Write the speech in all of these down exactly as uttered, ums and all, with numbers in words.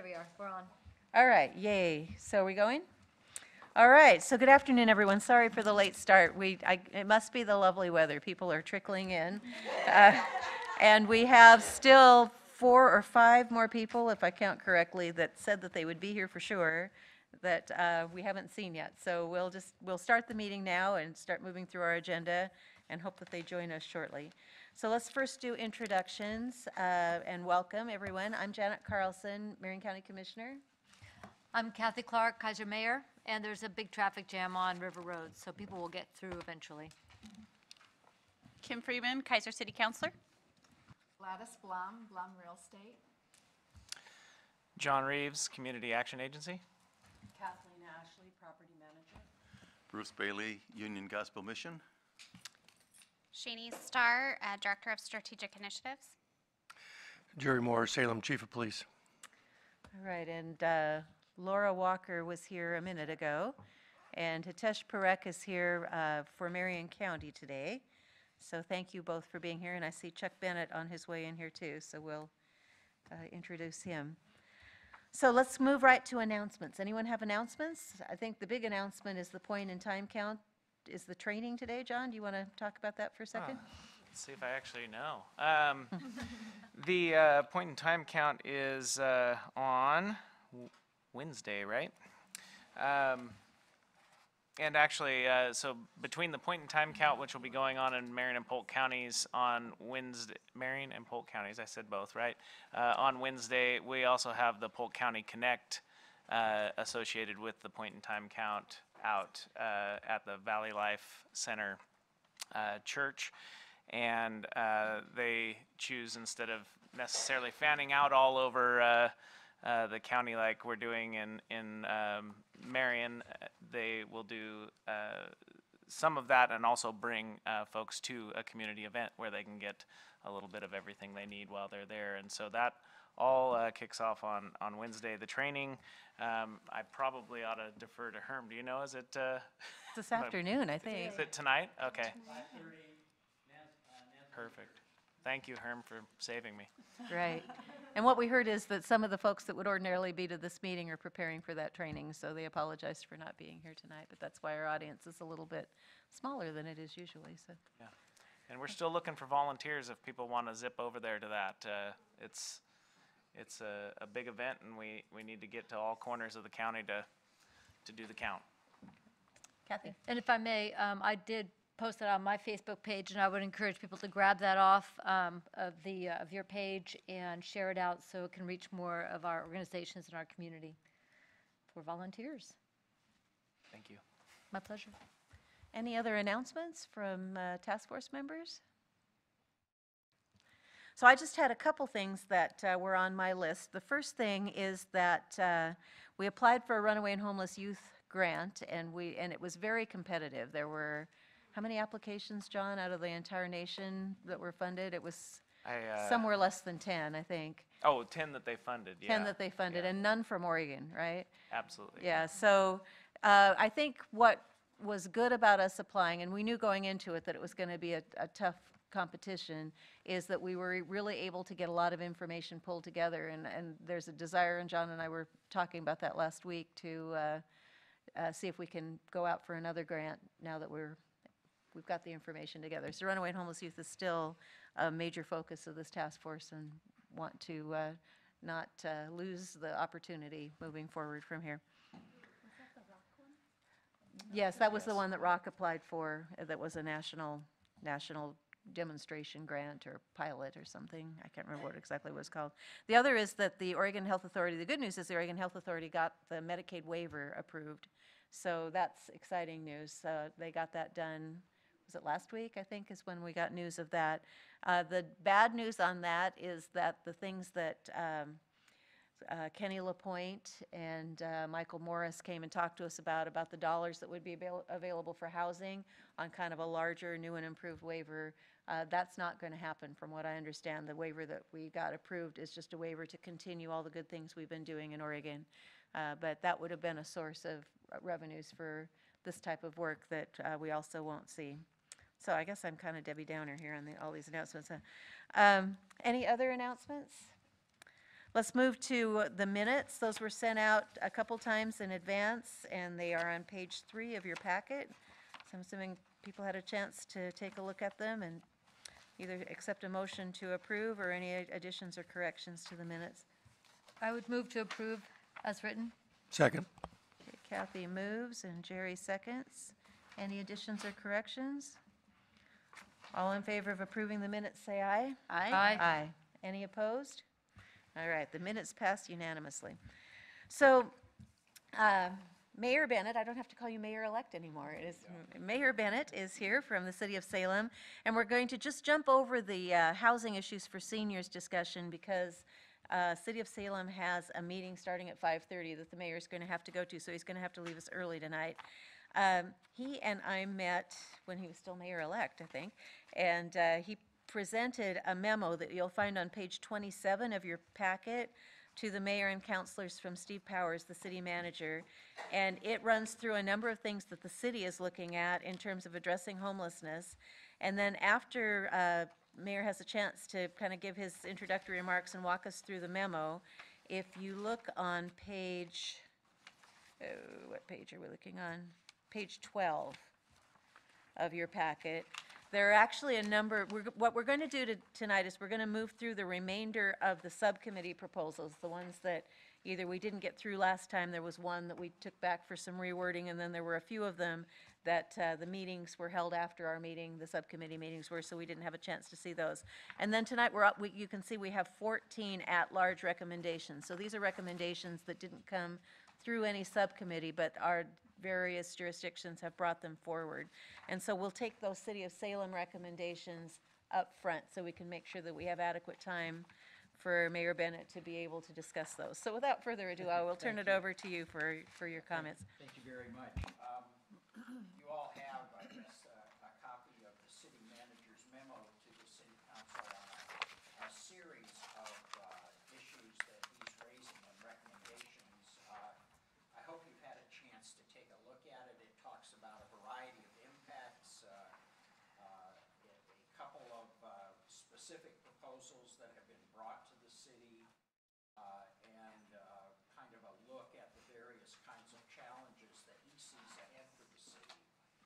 we are. We're on. All right, yay. So are we going? All right, so good afternoon, everyone. Sorry for the late start. We, I, it must be the lovely weather. People are trickling in. Uh, and we have still four or five more people, if I count correctly, that said that they would be here for sure, that uh, we haven't seen yet. So we'll just, we'll start the meeting now and start moving through our agenda and hope that they join us shortly. So let's first do introductions uh, and welcome everyone. I'm Janet Carlson, Marion County Commissioner. I'm Kathy Clark, Kaiser Mayor, and there's a big traffic jam on River Road, so people will get through eventually. Kim Freeman, Kaiser City Councilor. Gladys Blum, Blum Real Estate. John Reeves, Community Action Agency. Kathleen Ashley, Property Manager. Bruce Bailey, Union Gospel Mission. Shani Starr, uh, Director of Strategic Initiatives. Jerry Moore, Salem Chief of Police. All right, and uh, Laura Walker was here a minute ago, and Hitesh Parekh is here uh, for Marion County today. So thank you both for being here, and I see Chuck Bennett on his way in here too, so we'll uh, introduce him. So let's move right to announcements. Anyone have announcements? I think the big announcement is the point in time count. Is the training today, John? Do you want to talk about that for a second? Oh, let's see if I actually know. Um, the uh, point in time count is uh, on w- Wednesday, right? Um, and actually, uh, so between the point in time count, which will be going on in Marion and Polk counties on Wednesday, Marion and Polk counties, I said both, right? Uh, on Wednesday, we also have the Polk County Connect uh, associated with the point in time count out uh, at the Valley Life Center uh, Church, and uh, they choose, instead of necessarily fanning out all over uh, uh, the county like we're doing in in um, Marion, uh, they will do uh, some of that and also bring uh, folks to a community event where they can get a little bit of everything they need while they're there, and so that all uh, kicks off on, on Wednesday. The training, um, I probably ought to defer to Herm. Do you know, is it? Uh, This afternoon, I think. is it tonight? Okay. Perfect. Thank you, Herm, for saving me. Right. And what we heard is that some of the folks that would ordinarily be to this meeting are preparing for that training, so they apologized for not being here tonight, but that's why our audience is a little bit smaller than it is usually, so. Yeah. And we're still looking for volunteers if people want to zip over there to that. Uh, it's it's a, a big event, and we, we need to get to all corners of the county to to do the count. Kathy? And if I may, um, I did post that on my Facebook page, and I would encourage people to grab that off um, of the, uh, of your page and share it out so it can reach more of our organizations in our community for volunteers. Thank you. My pleasure. Any other announcements from uh, task force members? So I just had a couple things that uh, were on my list. The first thing is that uh, we applied for a runaway and homeless youth grant, and we and it was very competitive. There were, how many applications, John, out of the entire nation that were funded? It was I, uh, somewhere less than ten, I think. Oh, ten that they funded, yeah. ten that they funded, yeah. and none from Oregon, right? Absolutely. Yeah, so uh, I think what was good about us applying, and we knew going into it that it was going to be a, a tough competition, is that we were really able to get a lot of information pulled together, and, and there's a desire, and John and I were talking about that last week, to uh, uh, see if we can go out for another grant now that we're, we've got the information together. So runaway and homeless youth is still a major focus of this task force, and want to uh, not uh, lose the opportunity moving forward from here. Yes, that was the one that Rock applied for, uh, that was a national, national demonstration grant or pilot or something. I can't remember what exactly it was called. The other is that the Oregon Health Authority, the good news is the Oregon Health Authority got the Medicaid waiver approved. So that's exciting news. Uh, they got that done, was it last week, I think, is when we got news of that. Uh, the bad news on that is that the things that um, Uh, Kenny LaPointe and uh, Michael Morris came and talked to us about, about the dollars that would be avail available for housing on kind of a larger, new and improved waiver. Uh, that's not going to happen from what I understand. The waiver that we got approved is just a waiver to continue all the good things we've been doing in Oregon. Uh, but that would have been a source of revenues for this type of work that uh, we also won't see. So I guess I'm kind of Debbie Downer here on the, all these announcements. Uh, Um, any other announcements? Let's move to the minutes. Those were sent out a couple times in advance, and they are on page three of your packet. So I'm assuming people had a chance to take a look at them and either accept a motion to approve or any additions or corrections to the minutes. I would move to approve as written. Second. Okay, Kathy moves and Jerry seconds. Any additions or corrections? All in favor of approving the minutes, say aye. Aye. Aye. Any opposed? All right, the minutes passed unanimously. So, uh, Mayor Bennett, I don't have to call you Mayor-elect anymore. It is, Mayor Bennett is here from the city of Salem, and we're going to just jump over the uh, housing issues for seniors discussion because uh, City of Salem has a meeting starting at five thirty that the mayor's going to have to go to, so he's going to have to leave us early tonight. Um, He and I met when he was still mayor-elect, I think, and uh, he presented a memo that you'll find on page twenty-seven of your packet to the mayor and councilors from Steve Powers, the city manager. And it runs through a number of things that the city is looking at in terms of addressing homelessness. And then after uh, Mayor has a chance to kind of give his introductory remarks and walk us through the memo, if you look on page, oh, what page are we looking on? Page twelve of your packet. There are actually a number, we're, what we're going to do to, tonight is we're going to move through the remainder of the subcommittee proposals, the ones that either we didn't get through last time, there was one that we took back for some rewording, and then there were a few of them that uh, the meetings were held after our meeting, the subcommittee meetings were, so we didn't have a chance to see those. And then tonight, we're up, we, you can see we have fourteen at-large recommendations. So these are recommendations that didn't come through any subcommittee, but our various jurisdictions have brought them forward. And so we'll take those City of Salem recommendations up front so we can make sure that we have adequate time for Mayor Bennett to be able to discuss those. So without further ado, I will turn it over to you for, for your comments. Thank you very much. Um, You all have, I guess, a a copy of the city manager's memo to the city council on a- a series of uh, issues that he's raising and recommendations. Uh, I hope you've had a chance to take a look at it. It talks about a variety of impacts, uh, uh, a a couple of uh, specific proposals that have been brought to the city, uh, and uh, kind of a look at the various kinds of challenges that he sees ahead for the city.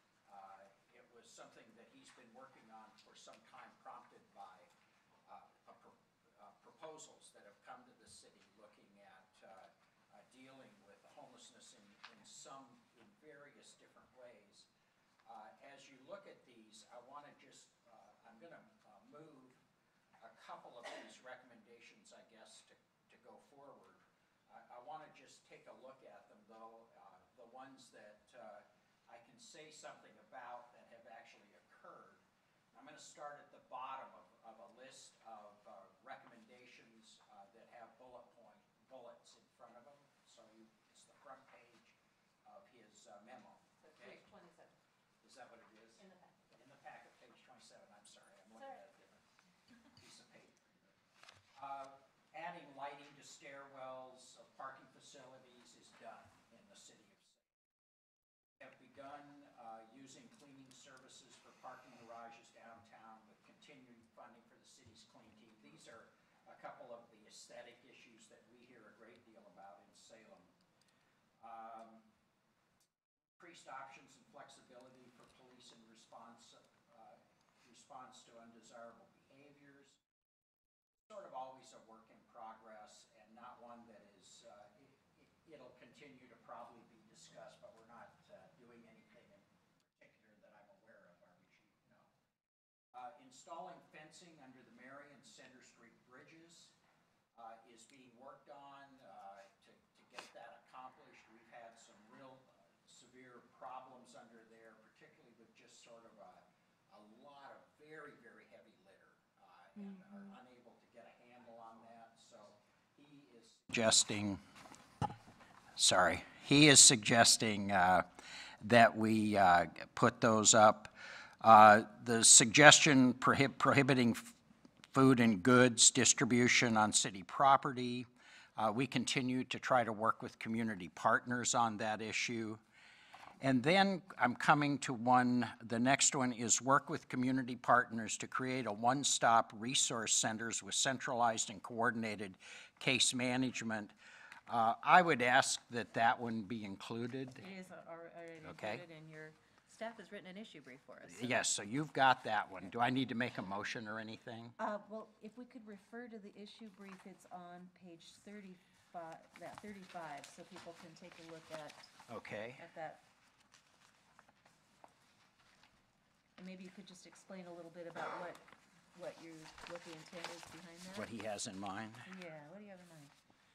Uh, It was something that he's been working on for some time, prompted by uh, a pro- uh, proposals that have come to the city looking at uh, uh, dealing with homelessness in, in some, in various different ways. Uh, As you look at these, I want to just, uh, I'm going to move a couple of these recommendations, I guess, to, to go forward. I, I want to just take a look at them, though, uh, the ones that uh, I can say something about that have actually occurred. I'm going to start at the bottom of, of a list of uh, recommendations uh, that have bullet point, bullets in front of them. So you, it's the front page of his uh, memo. Okay? Page twenty-seven. Is that what it is? In the packet. In the packet, page twenty-seven, I'm sorry, I'm looking at a different piece of paper. Uh, Adding lighting to stairwells of parking facilities is done in the city of Salem. We have begun uh, using cleaning services for parking garages downtown with continuing funding for the city's clean team. These are a couple of the aesthetic issues that we hear a great deal about in Salem. Um, Increased options and flexibility for police in response, uh, response to undesirable behaviors. Sort of always a work in progress and not one that is, uh, it, it, it'll continue to probably be discussed, but we're not uh, doing anything in particular that I'm aware of, are we, Chief? No. Uh, installing fencing under the Marion Center Street bridges uh, is being worked on uh, to, to get that accomplished. We've had some real uh, severe problems under there, particularly with just sort of a, a lot of very, very heavy litter uh, and are unable to get a handle on that. So he is suggesting, sorry, he is suggesting uh, that we uh, put those up. Uh, The suggestion prohib- prohibiting f- food and goods distribution on city property. Uh, We continue to try to work with community partners on that issue. And then I'm coming to one, the next one is work with community partners to create a one-stop resource centers with centralized and coordinated case management. Uh, I would ask that that one be included. It is already Okay. included, and your staff has written an issue brief for us. Yes, so you've got that one. Do I need to make a motion or anything? Uh, well, if we could refer to the issue brief, it's on page thirty-five, that thirty-five, so people can take a look at, Okay. at that. And maybe you could just explain a little bit about what, what you, what the intent is behind that? What he has in mind? Yeah, what do you have in mind?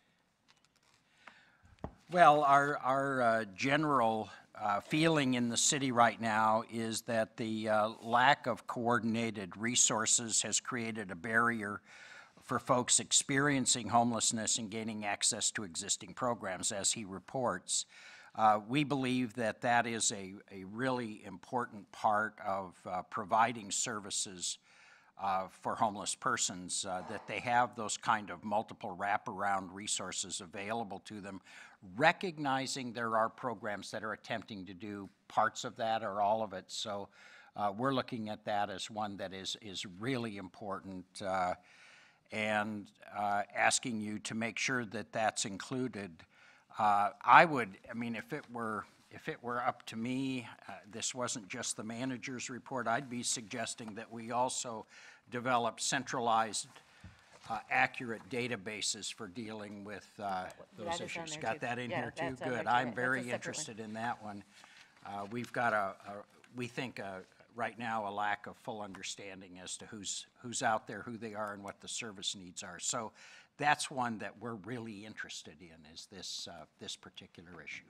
Well, our, our uh, general uh, feeling in the city right now is that the uh, lack of coordinated resources has created a barrier for folks experiencing homelessness and gaining access to existing programs, as he reports. Uh, We believe that that is a, a really important part of uh, providing services uh, for homeless persons, uh, that they have those kind of multiple wraparound resources available to them, recognizing there are programs that are attempting to do parts of that or all of it. So uh, we're looking at that as one that is, is really important, uh, and uh, asking you to make sure that that's included. Uh, I would, I mean, if it were, if it were up to me, uh, this wasn't just the manager's report, I'd be suggesting that we also develop centralized, uh, accurate databases for dealing with uh, That those is on issues. there Got too. that in Yeah, here too? that's on there Good. too. I'm That's a very separate one. interested in that one. Uh, We've got a, a- we think, uh, right now, a lack of full understanding as to who's, who's out there, who they are, and what the service needs are. So that's one that we're really interested in, is this, uh, this particular issue.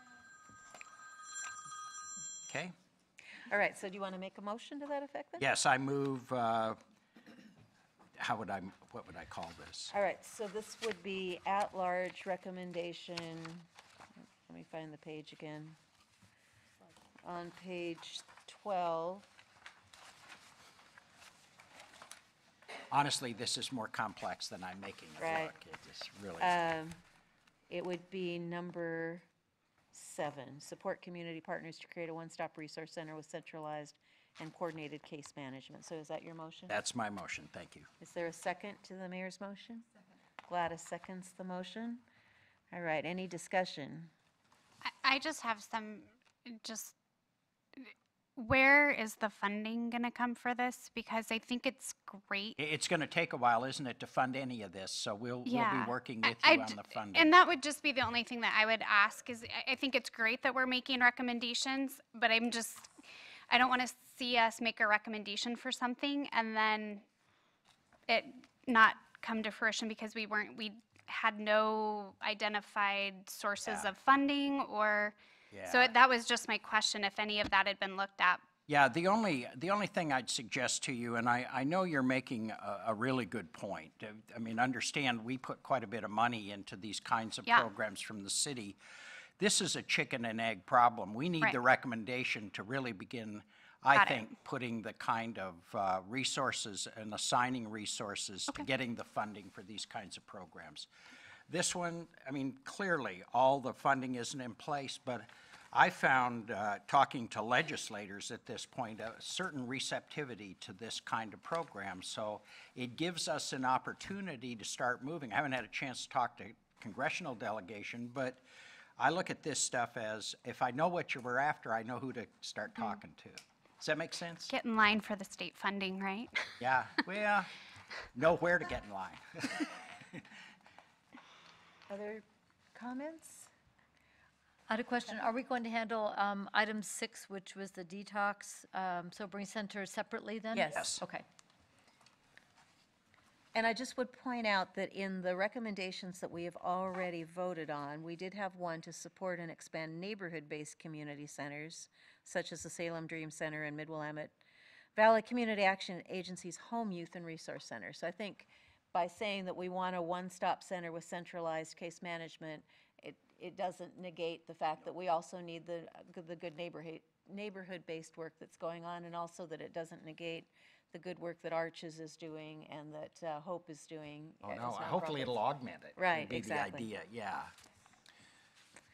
Okay? All right, so do you want to make a motion to that effect then? Yes, I move, uh, how would I, what would I call this? All right, so this would be at-large recommendation, let me find the page again. On page twelve, Honestly, this is more complex than I'm making it Right. look. It is really, um, it would be number seven, support community partners to create a one-stop resource center with centralized and coordinated case management. So is that your motion? that's my motion, thank you. Is there a second to the mayor's motion? Gladys seconds the motion. All right, any discussion? I, I just have some, just, where is the funding going to come for this? Because I think it's great. I- It's going to take a while, isn't it, to fund any of this, so we'll, we'll Yeah. be working I- with you I on d- the funding. And that would just be the only thing that I would ask is, I- I think it's great that we're making recommendations, but I'm just, I don't want to see us make a recommendation for something and then it not come to fruition because we weren't, we had no identified sources Yeah. of funding or, so Yeah. it- that was just my question, if any of that had been looked at. Yeah, the only, the only thing I'd suggest to you, and I, I know you're making a, a really good point. Uh, I mean, understand, we put quite a bit of money into these kinds of Yeah. programs from the city. This is a chicken and egg problem. We need Right. the recommendation to really begin, I Got it. think, putting the kind of uh, resources and assigning resources to getting the funding for these kinds of programs. This one, I mean, clearly, all the funding isn't in place, but I found, uh, talking to legislators at this point, a certain receptivity to this kind of program. So it gives us an opportunity to start moving. I haven't had a chance to talk to congressional delegation, but I look at this stuff as, if I know what you were after, I know who to start talking to. Does that make sense? Get in line for the state funding, right? Yeah, well, know where to get in line. Other comments? I had a question. Are we going to handle um, item six, which was the detox um, sobering center, separately then? Yes. Yes. Okay. And I just would point out that in the recommendations that we have already voted on, we did have one to support and expand neighborhood-based community centers, such as the Salem Dream Center and Mid-Willamette Valley Community Action Agency's Home Youth and Resource Center. So I think by saying that we want a one-stop center with centralized case management, it, it doesn't negate the fact that we also need the, the good neighborhood, neighborhood-based work that's going on, and also that it doesn't negate the good work that Arches is doing and that uh, Hope is doing. Oh, as no, hopefully nonprofits. it'll augment it. Right, would be exactly. the idea, yeah.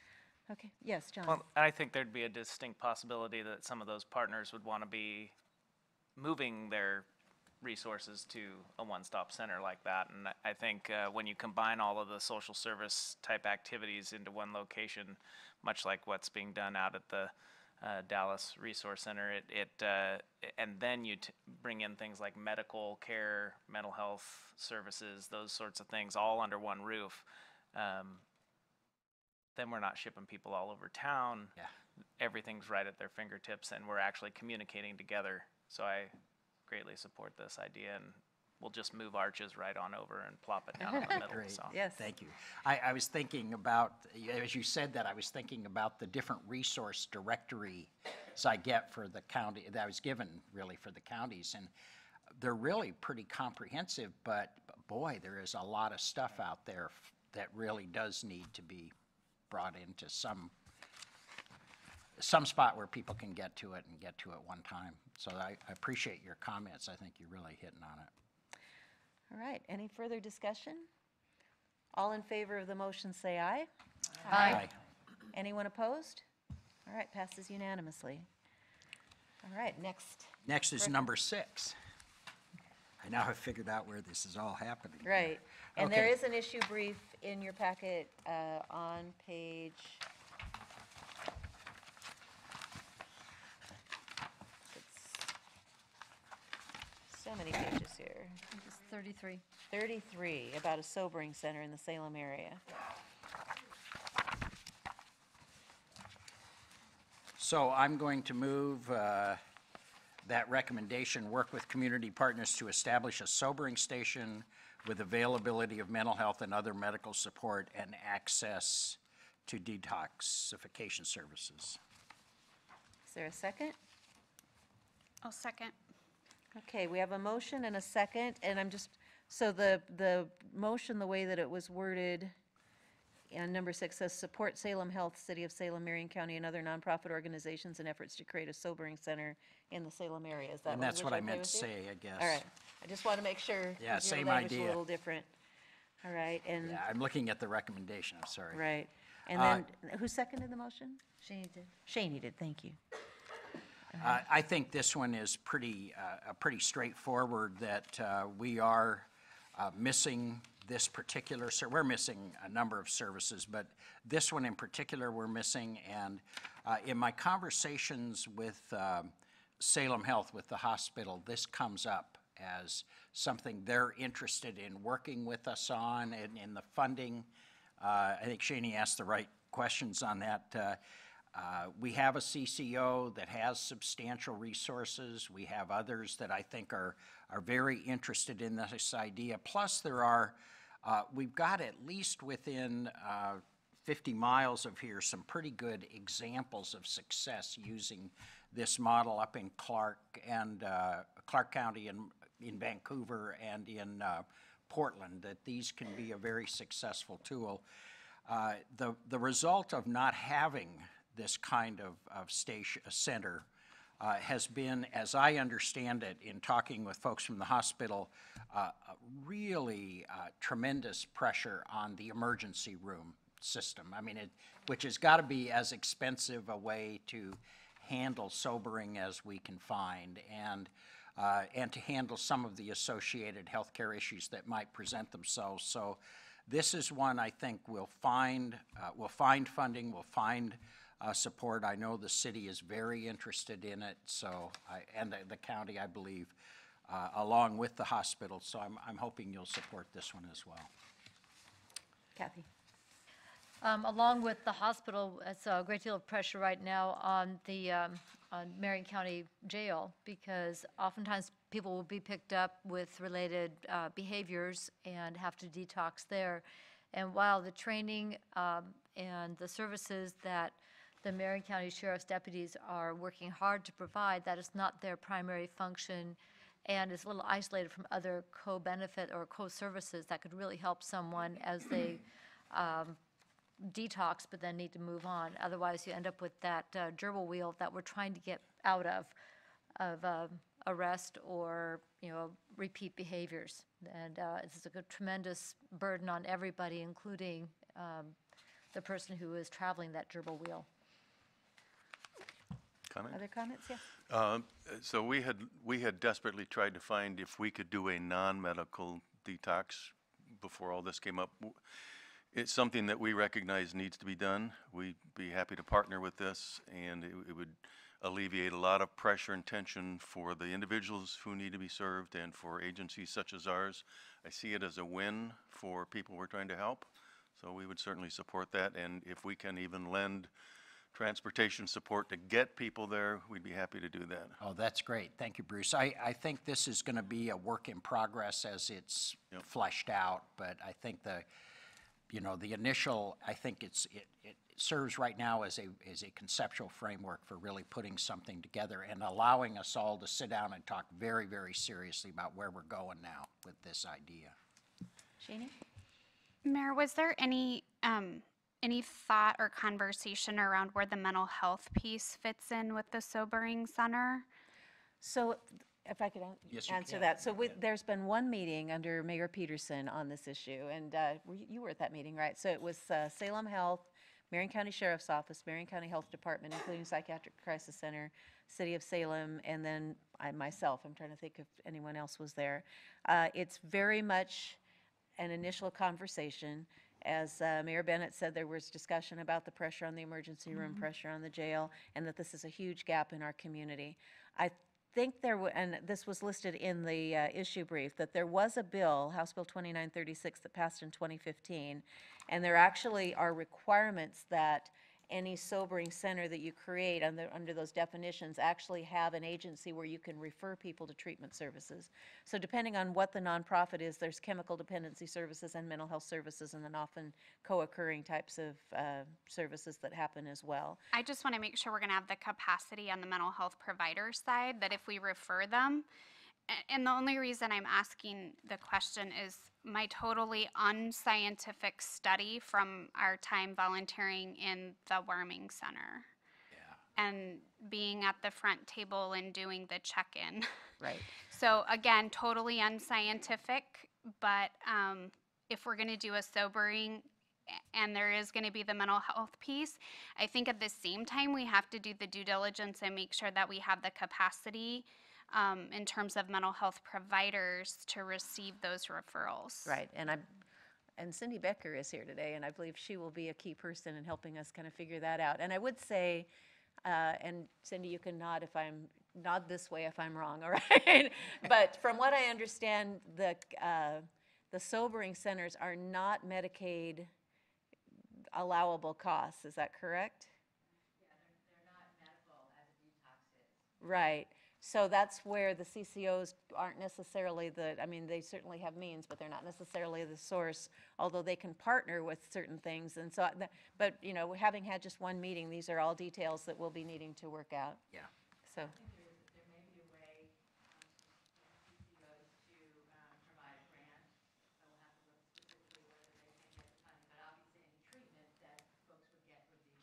Okay, yes, John. Well, I think there'd be a distinct possibility that some of those partners would want to be moving their resources to a one-stop center like that. And I- I think uh, when you combine all of the social service type activities into one location, much like what's being done out at the uh, Dallas Resource Center, it, it uh, and then you t- bring in things like medical care, mental health services, those sorts of things, all under one roof. Um, then we're not shipping people all over town. Yeah. Everything's right at their fingertips, and we're actually communicating together. So I greatly support this idea, and we'll just move Arches right on over and plop it down in the middle. Great. So. Yes. Thank you. I, I was thinking about, as you said that, I was thinking about the different resource directories I get for the county, that I was given really for the counties. And they're really pretty comprehensive, but boy, there is a lot of stuff out there f- that really does need to be brought into some, some spot where people can get to it and get to it one time. So I, I appreciate your comments. I think you're really hitting on it. All right, any further discussion? All in favor of the motion, say aye. Aye. Anyone opposed? All right, passes unanimously. All right, next, Next is number six. I now have figured out where this is all happening. right. And there Okay. is an issue brief in your packet uh, on page, it's so many pages here, It's thirty-three. thirty-three, about a sobering center in the Salem area. So I'm going to move uh, that recommendation, work with community partners to establish a sobering station with availability of mental health and other medical support and access to detoxification services. Is there a second? I'll second. Okay, we have a motion and a second, and I'm just, so the, the motion, the way that it was worded, and number six says, support Salem Health, City of Salem, Marion County, and other nonprofit organizations in efforts to create a sobering center in the Salem area. Is that And that's what I language okay meant to with you? say, I guess. All right, I just want to make sure. Yeah, 'cause your same language is idea. a little different. All right, and, Yeah, I'm looking at the recommendation, I'm sorry. right. And Uh, then, who seconded the motion? Shane did. Shaney did, thank you. Uh, I think this one is pretty, uh, uh, pretty straightforward, that uh, we are uh, missing this particular, ser- we're missing a number of services, but this one in particular we're missing. And uh, in my conversations with um, Salem Health, with the hospital, this comes up as something they're interested in working with us on, and in the funding. Uh, I think Shaney asked the right questions on that. Uh, Uh, We have a C C O that has substantial resources. We have others that I think are, are very interested in this idea. Plus, there are, uh, we've got at least within uh, fifty miles of here, some pretty good examples of success using this model up in Clark and uh, Clark County and in Vancouver and in uh, Portland, that these can be a very successful tool. Uh, The, the result of not having this kind of, of station, a center, uh, has been, as I understand it, in talking with folks from the hospital, uh, a really uh, tremendous pressure on the emergency room system. I mean, it, which has got to be as expensive a way to handle sobering as we can find, and uh, and to handle some of the associated healthcare issues that might present themselves. So, this is one I think we'll find, uh, we'll find funding, we'll find uh, support. I know the city is very interested in it, so, I, and the, the county, I believe, uh, along with the hospital. So I'm, I'm hoping you'll support this one as well. Kathy? Um, Along with the hospital, it's a great deal of pressure right now on the, um, on Marion County Jail, because oftentimes people will be picked up with related uh, behaviors and have to detox there. And while the training um, and the services that the Marion County Sheriff's deputies are working hard to provide, that is not their primary function, and is a little isolated from other co-benefit or co-services that could really help someone as they um, detox, but then need to move on. Otherwise, you end up with that uh, gerbil wheel that we're trying to get out of, of um, arrest or, you know, repeat behaviors. And uh, it's a good, tremendous burden on everybody, including um, the person who is traveling that gerbil wheel. Comment? Other comments? Yes. Um, So we had, we had desperately tried to find if we could do a non-medical detox before all this came up. W- It's something that we recognize needs to be done. We'd be happy to partner with this, and it it would alleviate a lot of pressure and tension for the individuals who need to be served and for agencies such as ours. I see it as a win for people we're trying to help, so we would certainly support that. And if we can even lend transportation support to get people there, we'd be happy to do that. Oh, that's great. Thank you, Bruce. I, I think this is going to be a work in progress as it's Yep. fleshed out, but I think the, you know, the initial, I think it's, it, it serves right now as a, as a conceptual framework for really putting something together and allowing us all to sit down and talk very, very seriously about where we're going now with this idea. Jeannie? Mayor, was there any, um, any thought or conversation around where the mental health piece fits in with the sobering center? So if I could an- Yes, you answer can. that. So with, there's been one meeting under Mayor Peterson on this issue, and uh, were you- you were at that meeting, right? So it was uh, Salem Health, Marion County Sheriff's Office, Marion County Health Department, including Psychiatric Crisis Center, City of Salem, and then I myself. I'm trying to think if anyone else was there. Uh, It's very much an initial conversation. As uh, Mayor Bennett said, there was discussion about the pressure on the emergency room, pressure on the jail, and that this is a huge gap in our community. I think there, wa- and this was listed in the uh, issue brief, that there was a bill, House Bill twenty-nine thirty-six, that passed in twenty fifteen, and there actually are requirements that any sobering center that you create under, under those definitions actually have an agency where you can refer people to treatment services. So depending on what the nonprofit is, there's chemical dependency services and mental health services, and then often co-occurring types of uh, services that happen as well. I just want to make sure we're going to have the capacity on the mental health provider side, that if we refer them, a- and the only reason I'm asking the question is my totally unscientific study from our time volunteering in the Warming Center. And being at the front table and doing the check-in. Right. So again, totally unscientific, but um, if we're going to do a sobering a- and there is going to be the mental health piece, I think at the same time we have to do the due diligence and make sure that we have the capacity um, in terms of mental health providers to receive those referrals. Right, and I, and Cindy Becker is here today, and I believe she will be a key person in helping us kind of figure that out. And I would say, uh, and Cindy, you can nod if I'm, nod this way if I'm wrong, all right? But from what I understand, the, uh, the sobering centers are not Medicaid allowable costs, is that correct? Yeah, they're, they're not medical as a detox is. Right. So that's where the C C Os aren't necessarily the, I mean, they certainly have means, but they're not necessarily the source, although they can partner with certain things. And so, I- the- but, you know, having had just one meeting, these are all details that we'll be needing to work out. Yeah. So, There may be a way um, for C C Os to um, provide a grant. So we'll have to look specifically whether they can get the funding. But obviously, any treatment that folks would get would be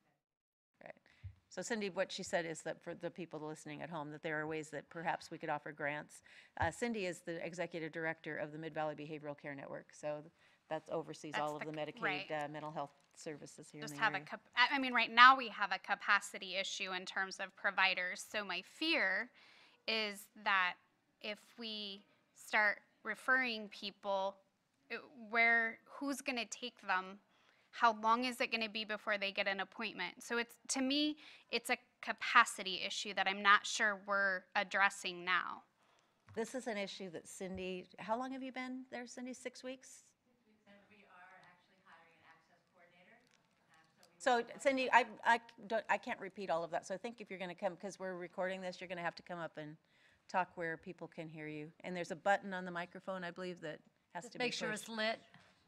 um, right. So Cindy, what she said is that for the people listening at home, that there are ways that perhaps we could offer grants. Uh, Cindy is the executive director of the Mid-Valley Behavioral Care Network, so that oversees That's all of the the c- Medicaid right. uh, mental health services here in Just the have a, area. cap- I I mean, right now we have a capacity issue in terms of providers. So my fear is that if we start referring people, it- where, who's going to take them? How long is it going to be before they get an appointment? So it's, to me, it's a capacity issue that I'm not sure we're addressing now. This is an issue that Cindy, how long have you been there, Cindy? Six weeks? we are actually hiring an access coordinator. Um, so we So Cindy, I, I don't, I can't repeat all of that, so I think if you're gonna come, because we're recording this, you're gonna have to come up and talk where people can hear you. And there's a button on the microphone, I believe, that has to Just be make sure pushed. it's lit.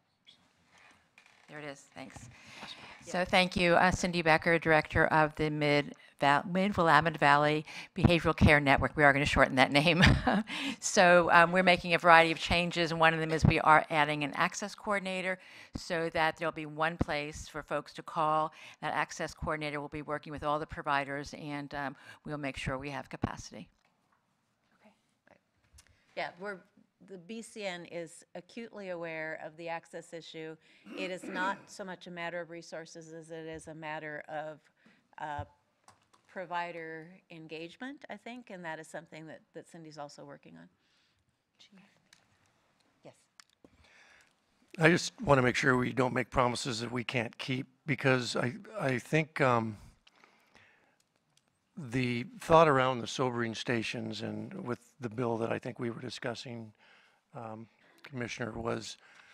There it is, thanks. So thank you, uh, Cindy Becker, Director of the Mid Val- Mid-Willamette Valley Behavioral Care Network. We are going to shorten that name. So um, we're making a variety of changes, and one of them is we are adding an access coordinator so that there'll be one place for folks to call. That access coordinator will be working with all the providers, and um, we'll make sure we have capacity. Yeah, we're, the B C N is acutely aware of the access issue. It is not so much a matter of resources as it is a matter of uh, provider engagement, I think, and that is something that, that Cindy's also working on. Yes. I just want to make sure we don't make promises that we can't keep, because I, I think um, the thought around the sobering stations and with the bill that I think we were discussing, um, Commissioner, was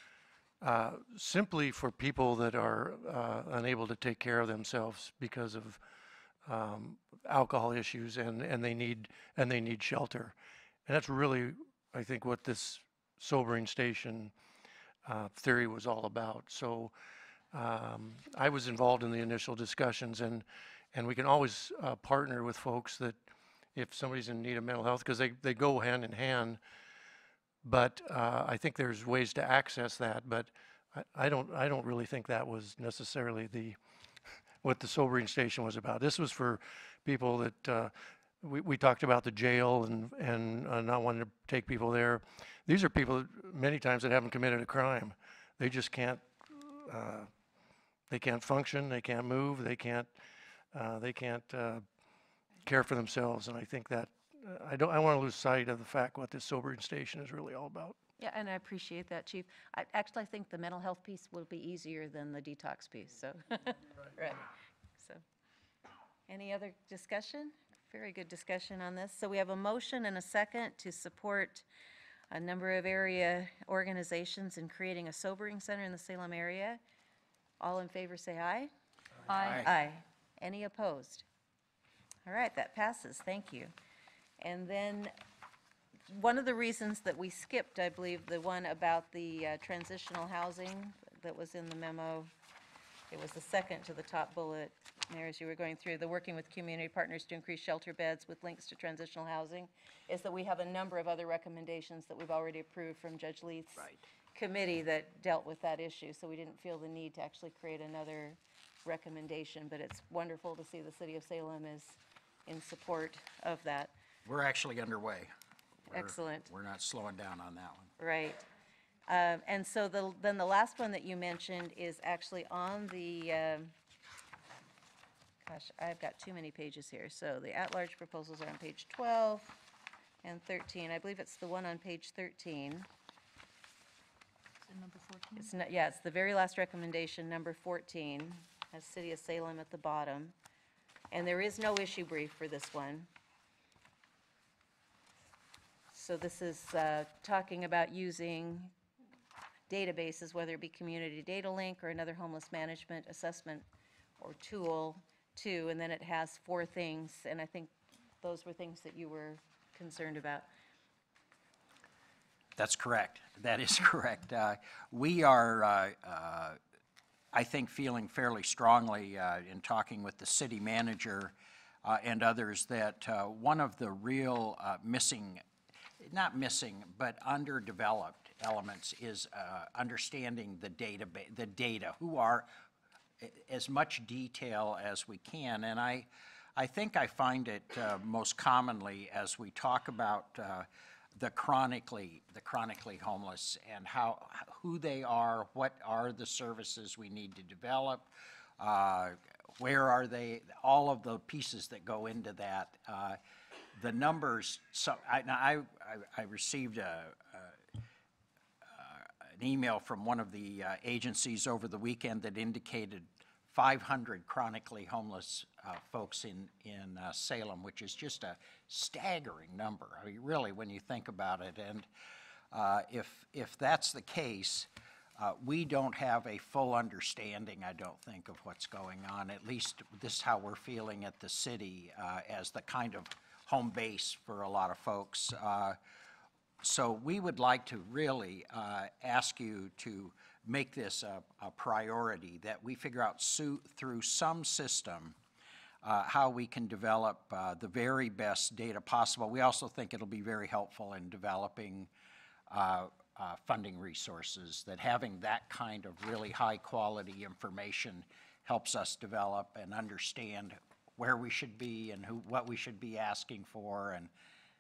uh, simply for people that are uh, unable to take care of themselves because of um, alcohol issues, and, and they need and they need shelter. And that's really, I think, what this sobering station uh, theory was all about. So um, I was involved in the initial discussions, and and we can always uh, partner with folks that if somebody's in need of mental health, because they, they go hand in hand. But uh, I think there's ways to access that, but I, I don't I don't really think that was necessarily the what the sobering station was about. This was for people that uh, we, we talked about the jail and and uh, not wanting to take people there. These are people that, many times, that haven't committed a crime. They just can't uh, they can't function. They can't move. They can't uh, they can't uh, care for themselves. And I think that uh, I don't I want to lose sight of the fact what this sobering station is really all about. Yeah, and I appreciate that, Chief. I actually I think the mental health piece will be easier than the detox piece, so. Right. So, any other discussion? Very good discussion on this. So we have a motion and a second to support a number of area organizations in creating a sobering center in the Salem area. All in favor, say aye. Aye. Aye. Any opposed? All right, that passes. Thank you. And then one of the reasons that we skipped, I believe, the one about the uh, transitional housing that was in the memo, it was the second to the top bullet there as you were going through, the working with community partners to increase shelter beds with links to transitional housing, is that we have a number of other recommendations that we've already approved from Judge Leith's committee that dealt with that issue, so we didn't feel the need to actually create another recommendation, but it's wonderful to see the city of Salem is in support of that. We're actually underway. We're- Excellent. We're not slowing down on that one. Right. Um, And so the, then the last one that you mentioned is actually on the, um, gosh, I've got too many pages here. So the at-large proposals are on page twelve and thirteen. I believe it's the one on page thirteen. Number fourteen? It's not, yeah, it's the very last recommendation, number fourteen, has City of Salem at the bottom. And there is no issue brief for this one. So this is uh, talking about using databases, whether it be Community Data Link or another homeless management assessment or tool, too. And then it has four things, and I think those were things that you were concerned about. That's correct. That is correct. Uh, We are, uh, uh, I think, feeling fairly strongly uh, in talking with the city manager uh, and others that uh, one of the real uh, missing, not missing, but underdeveloped elements is uh, understanding the database, the data, who are, as much detail as we can. And I, I think I find it uh, most commonly as we talk about uh, the chronically, the chronically homeless and how, who they are, what are the services we need to develop, uh, where are they, all of the pieces that go into that. Uh, the numbers, so I, I, I- I received a, a, an email from one of the uh, agencies over the weekend that indicated five hundred chronically homeless uh, folks in, in uh, Salem, which is just a staggering number. I mean, really, when you think about it. And uh, if, if that's the case, uh, we don't have a full understanding, I don't think, of what's going on. At least this is how we're feeling at the city uh, as the kind of home base for a lot of folks. Uh, So we would like to really uh, ask you to make this a, a priority, that we figure out su- through some system uh, how we can develop uh, the very best data possible. We also think it'll be very helpful in developing uh, uh, funding resources, that having that kind of really high-quality information helps us develop and understand where we should be and who, what we should be asking for, and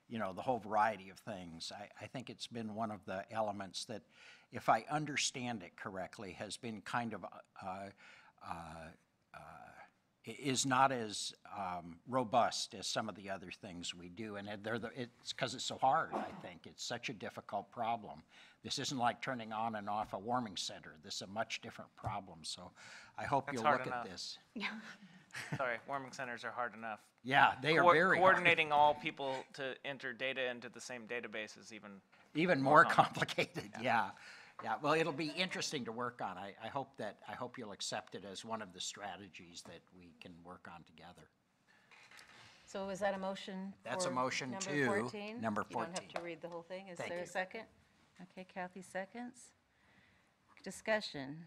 you know, the whole variety of things. I, I think it's been one of the elements that, if I understand it correctly, has been kind of, uh, uh, uh, i- is not as um, robust as some of the other things we do. And it- they're the, it's because it's so hard, I think. It's such a difficult problem. This isn't like turning on and off a warming center. This is a much different problem. So I hope That's you'll hard look enough. at this. Sorry, warming centers are hard enough. Yeah, they are Co- very hard. Coordinating all people to enter data into the same database is even, Even more more complex. complicated, yeah. Yeah, well, it'll be interesting to work on. I, I hope that, I hope you'll accept it as one of the strategies that we can work on together. So is that a motion That's a for motion number to fourteen? number You don't have fourteen. to read the whole thing. Is Thank there a you. second? Okay, Kathy seconds. Discussion.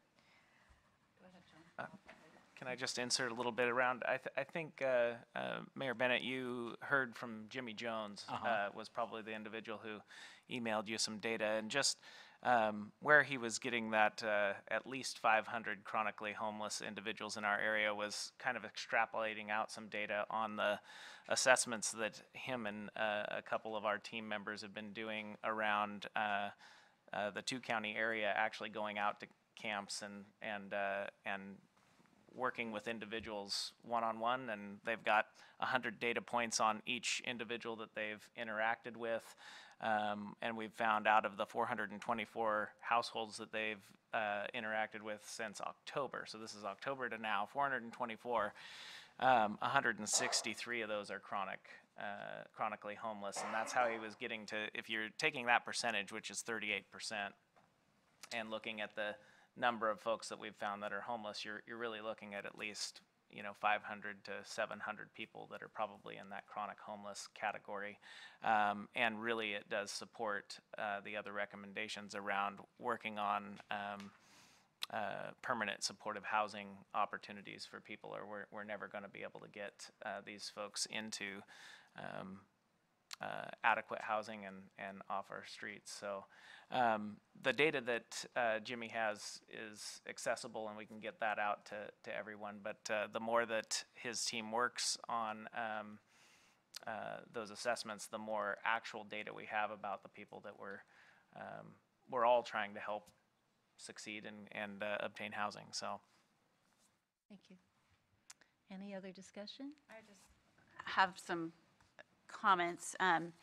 can I just insert a little bit around? I, th- I think, uh, uh, Mayor Bennett, you heard from Jimmy Jones, Uh-huh. uh, was probably the individual who emailed you some data, and just um, where he was getting that uh, at least five hundred chronically homeless individuals in our area was kind of extrapolating out some data on the assessments that him and uh, a couple of our team members have been doing around uh, uh, the two-county area, actually going out to camps and, and, uh, and working with individuals one-on-one, and they've got one hundred data points on each individual that they've interacted with. Um, and we've found out of the four hundred twenty-four households that they've uh, interacted with since October, so this is October to now, four hundred twenty-four, um, one hundred sixty-three of those are chronic, uh, chronically homeless, and that's how he was getting to, if you're taking that percentage, which is thirty-eight percent, and looking at the number of folks that we've found that are homeless, you're, you're really looking at at least, you know, five hundred to seven hundred people that are probably in that chronic homeless category. Um, and really it does support uh, the other recommendations around working on um, uh, permanent supportive housing opportunities for people, or we're, we're never going to be able to get uh, these folks into um, uh, adequate housing and, and off our streets. So um, the data that uh, Jimmy has is accessible, and we can get that out to, to everyone. But uh, the more that his team works on um, uh, those assessments, the more actual data we have about the people that we're, um, we're all trying to help succeed and, and uh, obtain housing. So Thank you. Any other discussion? I just have some comments. Um,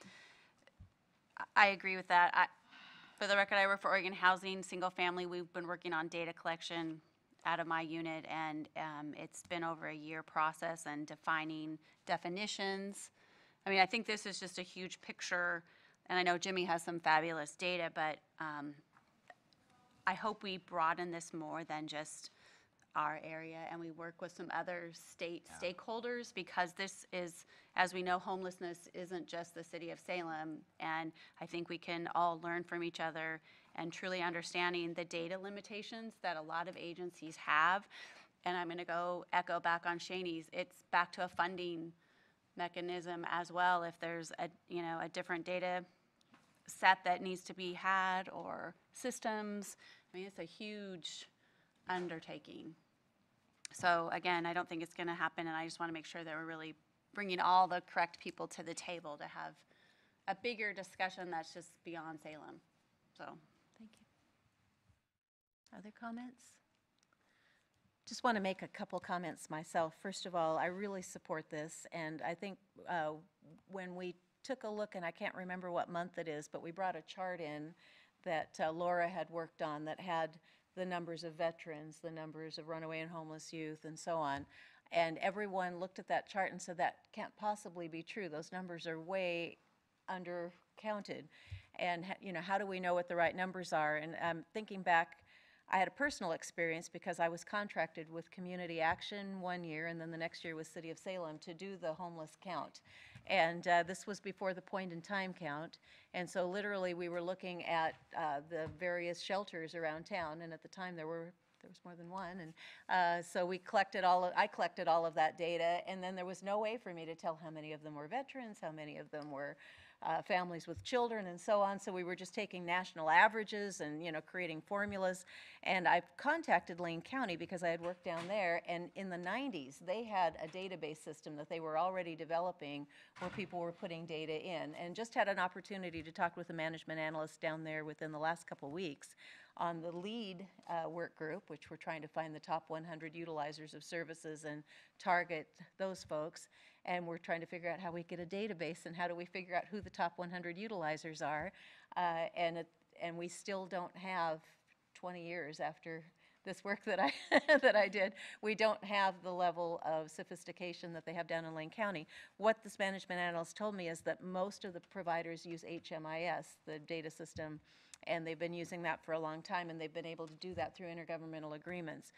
I- I agree with that. I, for the record, I work for Oregon Housing, single family. We've been working on data collection out of my unit, and um, it's been over a year process and defining definitions. I mean, I think this is just a huge picture, and I know Jimmy has some fabulous data, but um, I hope we broaden this more than just our area, and we work with some other state stakeholders, because this is, as we know, homelessness isn't just the city of Salem, and I think we can all learn from each other and truly understanding the data limitations that a lot of agencies have. And I'm gonna go echo back on Shaney's, it's back to a funding mechanism as well. If there's a, you know, a different data set that needs to be had, or systems, I mean, it's a huge undertaking. So again, I don't think it's gonna happen, and I just wanna make sure that we're really bringing all the correct people to the table to have a bigger discussion that's just beyond Salem, so. Thank you. Other comments? Just want to make a couple comments myself. First of all, I really support this, and I think uh, when we took a look, and I can't remember what month it is, but we brought a chart in that uh, Laura had worked on that had the numbers of veterans, the numbers of runaway and homeless youth, and so on. And everyone looked at that chart and said, that can't possibly be true. Those numbers are way undercounted. And, ha- you know, how do we know what the right numbers are? And um, thinking back, I had a personal experience because I was contracted with Community Action one year, and then the next year with City of Salem to do the homeless count. And uh, this was before the point-in-time count. And so literally, we were looking at uh, the various shelters around town, and at the time, there were there was more than one. And uh, so we collected all of, I collected all of that data, and then there was no way for me to tell how many of them were veterans, how many of them were uh, families with children and so on. So we were just taking national averages and, you know, creating formulas. And I contacted Lane County because I had worked down there, and in the nineties, they had a database system that they were already developing where people were putting data in, and just had an opportunity to talk with a management analyst down there within the last couple weeks on the LEAD uh, work group, which we're trying to find the top one hundred utilizers of services and target those folks. And we're trying to figure out how we get a database and how do we figure out who the top one hundred utilizers are. Uh, and, it, and we still don't have, twenty years after this work that I, that I did, we don't have the level of sophistication that they have down in Lane County. What this management analyst told me is that most of the providers use H M I S, the data system, and they've been using that for a long time, and they've been able to do that through intergovernmental agreements.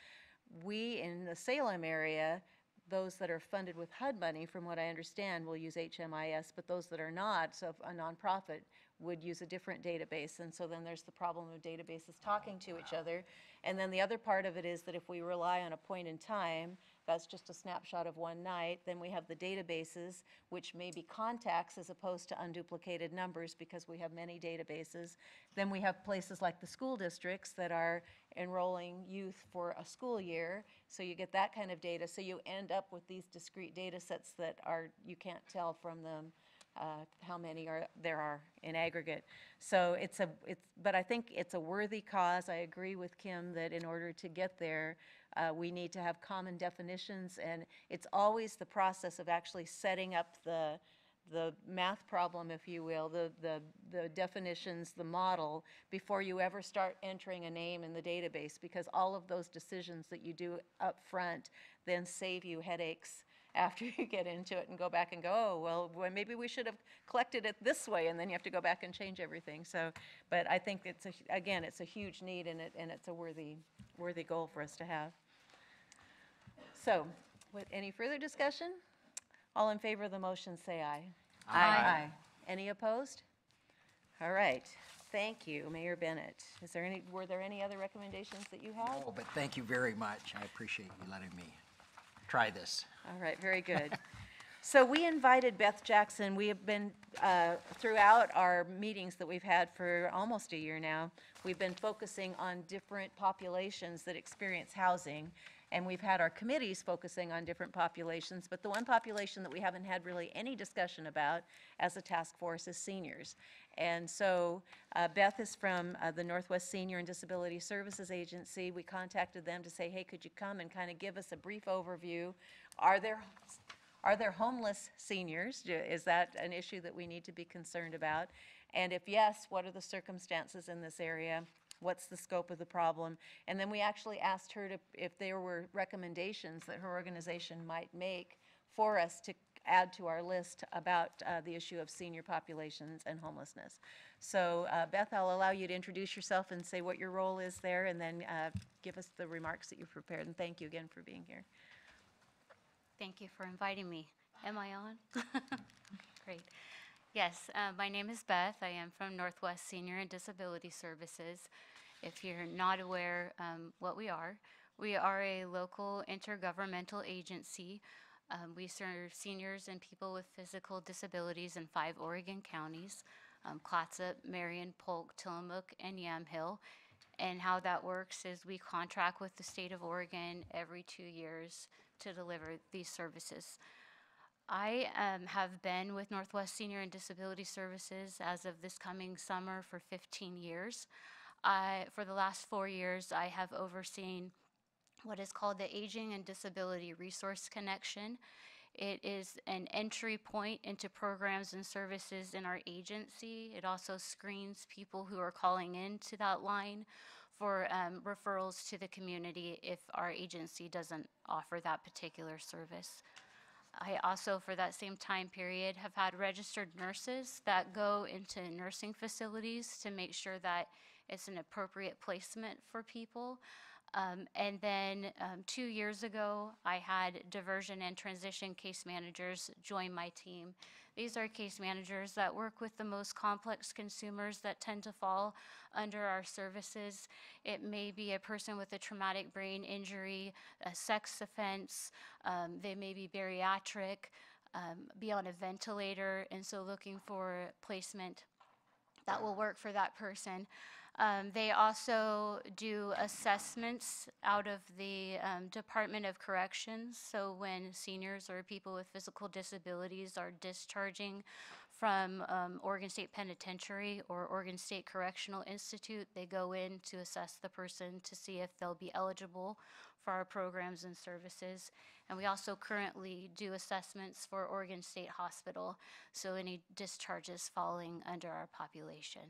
We, in the Salem area, those that are funded with H U D money, from what I understand, will use H M I S, but those that are not, so if a nonprofit would use a different database, and so then there's the problem of databases talking to each other. And then the other part of it is that if we rely on a point in time, that's just a snapshot of one night, then we have the databases, which may be contacts as opposed to unduplicated numbers because we have many databases. Then we have places like the school districts that are enrolling youth for a school year, so you get that kind of data. So you end up with these discrete data sets that are, you can't tell from them uh, how many are there are in aggregate. So it's a, it's, but I think it's a worthy cause. I agree with Kim that in order to get there, uh, we need to have common definitions, and it's always the process of actually setting up the the math problem, if you will, the, the, the definitions, the model, before you ever start entering a name in the database, because all of those decisions that you do up front then save you headaches after you get into it and go back and go, oh, well, well, maybe we should have collected it this way, and then you have to go back and change everything. So, but I think it's, a, again, it's a huge need, and, it, and it's a worthy, worthy goal for us to have. So, with any further discussion? All in favor of the motion, say aye. Aye. Any opposed? All right. Thank you, Mayor Bennett. Is there any, were there any other recommendations that you had? Oh, but thank you very much. I appreciate you letting me try this. All right, very good. So we invited Beth Jackson. We have been, uh, throughout our meetings that we've had for almost a year now, we've been focusing on different populations that experience housing. And we've had our committees focusing on different populations, but the one population that we haven't had really any discussion about as a task force is seniors. And so uh, Beth is from uh, the Northwest Senior and Disability Services Agency. We contacted them to say, hey, could you come and kind of give us a brief overview? Are there, are there homeless seniors? Do- Is that an issue that we need to be concerned about? And if yes, what are the circumstances in this area? What's the scope of the problem? And then we actually asked her to, if there were recommendations that her organization might make for us to add to our list about uh, the issue of senior populations and homelessness. So uh, Beth, I'll allow you to introduce yourself and say what your role is there, and then uh, give us the remarks that you've prepared. And thank you again for being here. Thank you for inviting me. Am I on? Great. Yes, uh, my name is Beth. I am from Northwest Senior and Disability Services. If you're not aware um, what we are, we are a local intergovernmental agency. Um, we serve seniors and people with physical disabilities in five Oregon counties, um, Clatsop, Marion, Polk, Tillamook, and Yamhill. And how that works is we contract with the state of Oregon every two years to deliver these services. I um, have been with Northwest Senior and Disability Services as of this coming summer for fifteen years. I, for the last four years, I have overseen what is called the Aging and Disability Resource Connection. It is an entry point into programs and services in our agency. It also screens people who are calling into that line for um, referrals to the community if our agency doesn't offer that particular service. I also, for that same time period, have had registered nurses that go into nursing facilities to make sure that it's an appropriate placement for people. Um, and then um, two years ago, I had diversion and transition case managers join my team. These are case managers that work with the most complex consumers that tend to fall under our services. It may be a person with a traumatic brain injury, a sex offense, um, they may be bariatric, um, be on a ventilator, and so looking for placement that will work for that person. Um, they also do assessments out of the um, Department of Corrections. So when seniors or people with physical disabilities are discharging from um, Oregon State Penitentiary or Oregon State Correctional Institute, they go in to assess the person to see if they'll be eligible for our programs and services. And we also currently do assessments for Oregon State Hospital, so any discharges falling under our population.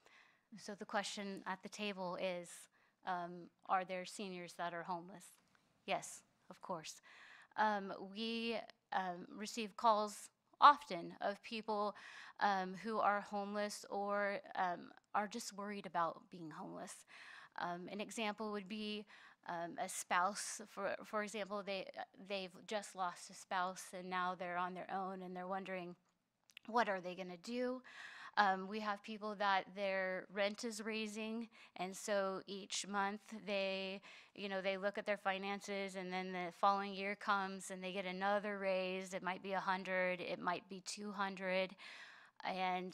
So the question at the table is, um, are there seniors that are homeless? Yes, of course. Um, we um, receive calls often of people um, who are homeless or um, are just worried about being homeless. Um, an example would be um, a spouse. For for example, they they've just lost a spouse and now they're on their own and they're wondering, what are they going to do? Um, we have people that their rent is raising, and so each month they, you know, they look at their finances, and then the following year comes and they get another raise. It might be a hundred, it might be two hundred, and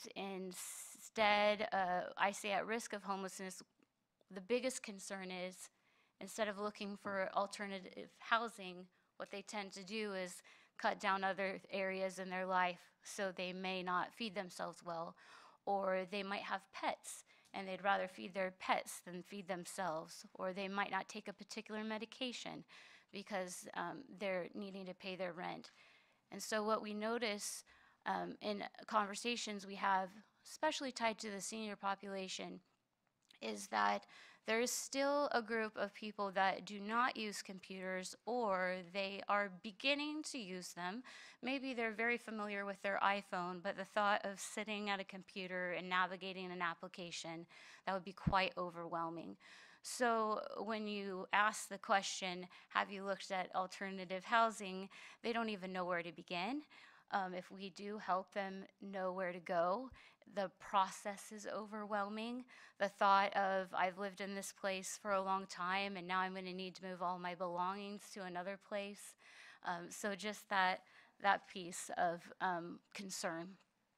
instead, uh, I say at risk of homelessness, the biggest concern is instead of looking for alternative housing, what they tend to do is cut down other areas in their life so they may not feed themselves well, or they might have pets and they'd rather feed their pets than feed themselves, or they might not take a particular medication because um, they're needing to pay their rent. And so what we notice um, in conversations we have, especially tied to the senior population, is that there is still a group of people that do not use computers, or they are beginning to use them. Maybe they're very familiar with their iPhone, but the thought of sitting at a computer and navigating an application, that would be quite overwhelming. So when you ask the question, have you looked at alternative housing, they don't even know where to begin. Um, if we do help them know where to go, the process is overwhelming. The thought of, I've lived in this place for a long time and now I'm going to need to move all my belongings to another place. Um, so just that, that piece of um, concern.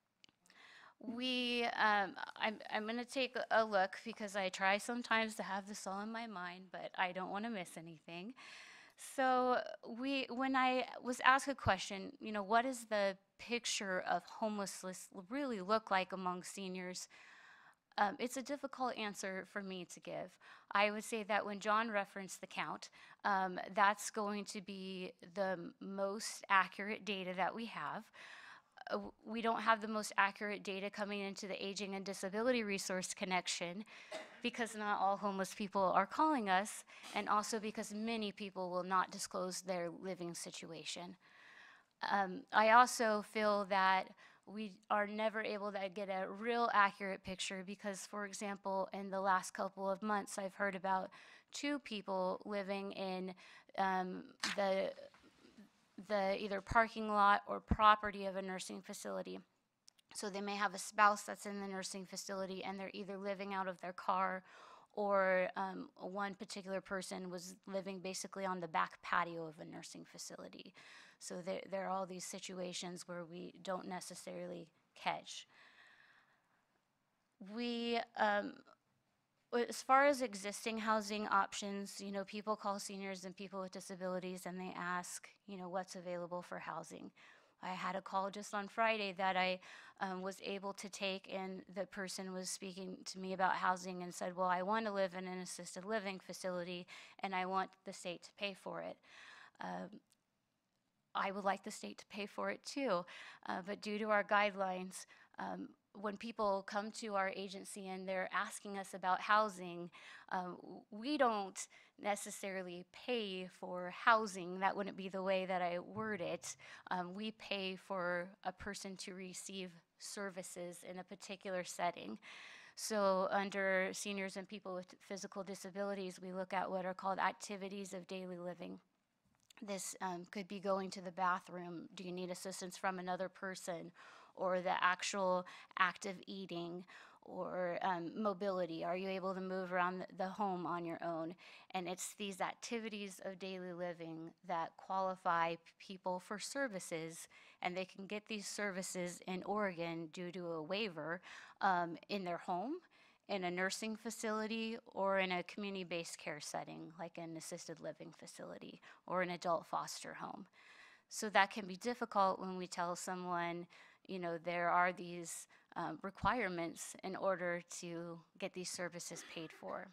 We, um, I'm, I'm going to take a look because I try sometimes to have this all in my mind, but I don't want to miss anything. So we, when I was asked a question, you know, what does the picture of homelessness really look like among seniors? Um, it's a difficult answer for me to give. I would say that when John referenced the count, um, that's going to be the most accurate data that we have. Uh, we don't have the most accurate data coming into the Aging and Disability Resource Connection because not all homeless people are calling us, and also because many people will not disclose their living situation. Um, I also feel that we are never able to get a real accurate picture because, for example, in the last couple of months, I've heard about two people living in um, the the either parking lot or property of a nursing facility. So they may have a spouse that's in the nursing facility and they're either living out of their car, or um, one particular person was living basically on the back patio of a nursing facility. So there, there are all these situations where we don't necessarily catch. We, um, as far as existing housing options, you know, people call seniors and people with disabilities and they ask, you know, what's available for housing. I had a call just on Friday that I um, was able to take, and the person was speaking to me about housing and said, well, I want to live in an assisted living facility and I want the state to pay for it. Um, I would like the state to pay for it too, uh, but due to our guidelines, um, when people come to our agency and they're asking us about housing, um, we don't necessarily pay for housing. That wouldn't be the way that I word it. Um, we pay for a person to receive services in a particular setting. So under seniors and people with physical disabilities, we look at what are called activities of daily living. This um, could be going to the bathroom. Do you need assistance from another person? Or the actual act of eating, or um, mobility. Are you able to move around the, the home on your own? And it's these activities of daily living that qualify p- people for services, and they can get these services in Oregon due to a waiver um, in their home, in a nursing facility, or in a community-based care setting, like an assisted living facility or an adult foster home. So that can be difficult when we tell someone, you know, there are these um, requirements in order to get these services paid for.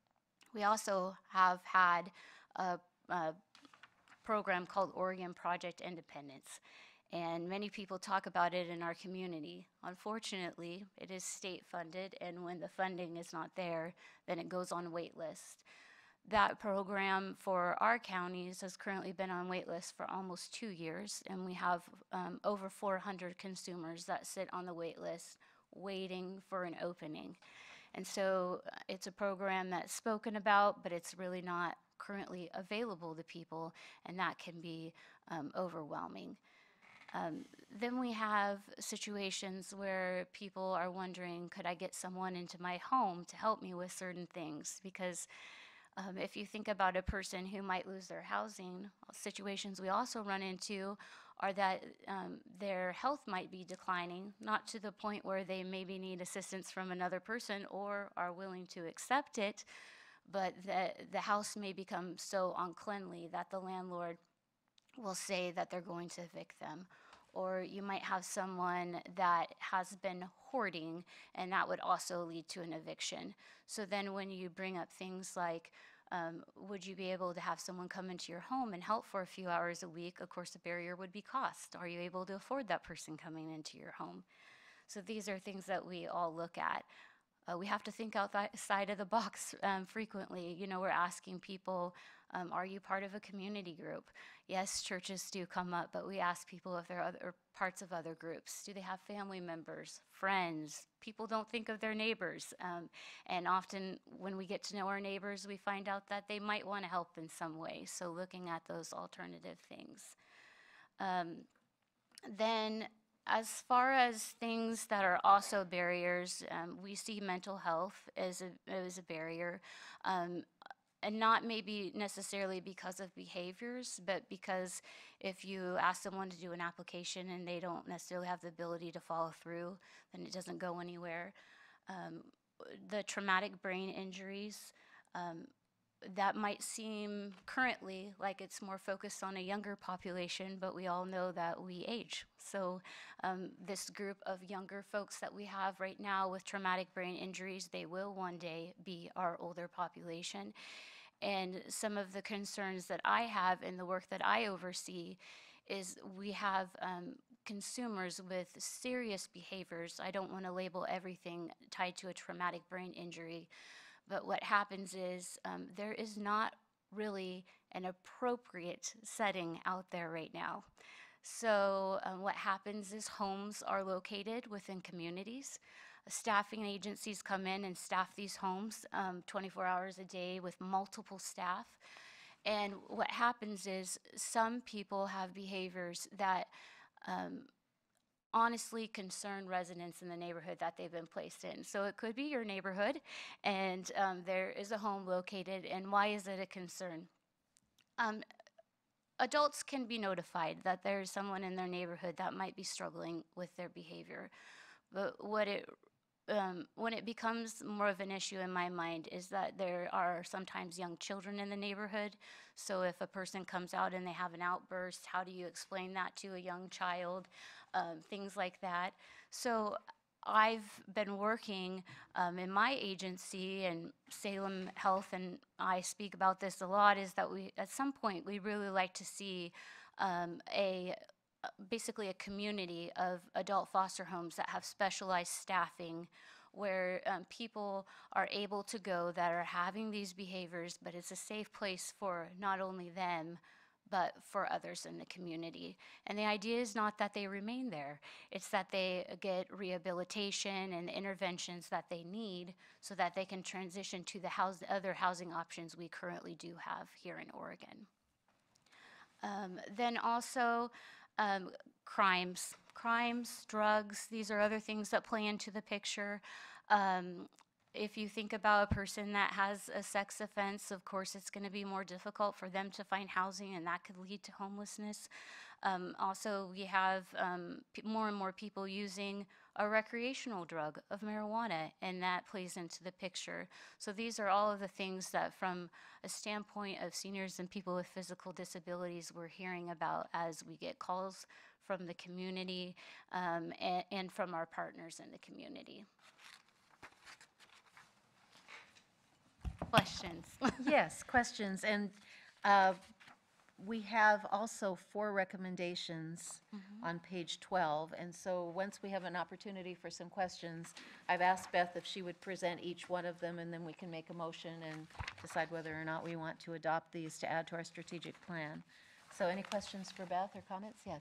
We also have had a, a program called Oregon Project Independence, and many people talk about it in our community. Unfortunately, it is state funded, and when the funding is not there, then it goes on wait list. That program for our counties has currently been on wait list for almost two years, and we have um, over four hundred consumers that sit on the wait list waiting for an opening. And so uh, it's a program that's spoken about, but it's really not currently available to people, and that can be um, overwhelming. Um, then we have situations where people are wondering, could I get someone into my home to help me with certain things? Because Um, if you think about a person who might lose their housing, situations we also run into are that um, their health might be declining, not to the point where they maybe need assistance from another person or are willing to accept it, but the, the house may become so uncleanly that the landlord will say that they're going to evict them. Or you might have someone that has been hoarding, and that would also lead to an eviction. So then when you bring up things like, um, would you be able to have someone come into your home and help for a few hours a week? Of course, the barrier would be cost. Are you able to afford that person coming into your home? So these are things that we all look at. Uh, we have to think outside of the box um, frequently. You know, we're asking people, um, are you part of a community group? Yes, churches do come up, but we ask people if they're other parts of other groups. Do they have family members, friends? People don't think of their neighbors. Um, and often when we get to know our neighbors, we find out that they might want to help in some way. So looking at those alternative things. Um, then as far as things that are also barriers, um, we see mental health as a, as a barrier, um, and not maybe necessarily because of behaviors, but because if you ask someone to do an application and they don't necessarily have the ability to follow through, then it doesn't go anywhere. Um, the traumatic brain injuries, um, that might seem currently like it's more focused on a younger population, but we all know that we age. So um, this group of younger folks that we have right now with traumatic brain injuries, they will one day be our older population. And some of the concerns that I have in the work that I oversee is we have um, consumers with serious behaviors. I don't want to label everything tied to a traumatic brain injury, but what happens is um, there is not really an appropriate setting out there right now. So um, what happens is homes are located within communities. Staffing agencies come in and staff these homes um, twenty-four hours a day with multiple staff. And what happens is some people have behaviors that um, honestly concern residents in the neighborhood that they've been placed in. So it could be your neighborhood, and um, there is a home located, and why is it a concern? Um, adults can be notified that there's someone in their neighborhood that might be struggling with their behavior. But what it Um, when it becomes more of an issue in my mind is that there are sometimes young children in the neighborhood. So if a person comes out and they have an outburst, how do you explain that to a young child? Um, things like that. So I've been working um, in my agency, and Salem Health and I speak about this a lot, is that we, at some point, we really like to see um, a basically a community of adult foster homes that have specialized staffing where um, people are able to go that are having these behaviors, but it's a safe place for not only them, but for others in the community. And the idea is not that they remain there, it's that they get rehabilitation and the interventions that they need so that they can transition to the house, other housing options we currently do have here in Oregon. Um, then also, Um, crimes, crimes, drugs, these are other things that play into the picture. Um, if you think about a person that has a sex offense, of course, it's going to be more difficult for them to find housing, and that could lead to homelessness. Um, also, we have um, p- more and more people using a recreational drug of marijuana, and that plays into the picture. So these are all of the things that, from a standpoint of seniors and people with physical disabilities, we're hearing about as we get calls from the community um, and, and from our partners in the community. Questions? Yes, questions, and uh, we have also four recommendations on page twelve, and so once we have an opportunity for some questions, I've asked Beth if she would present each one of them, and then we can make a motion and decide whether or not we want to adopt these to add to our strategic plan. So any questions for Beth or comments? Yes.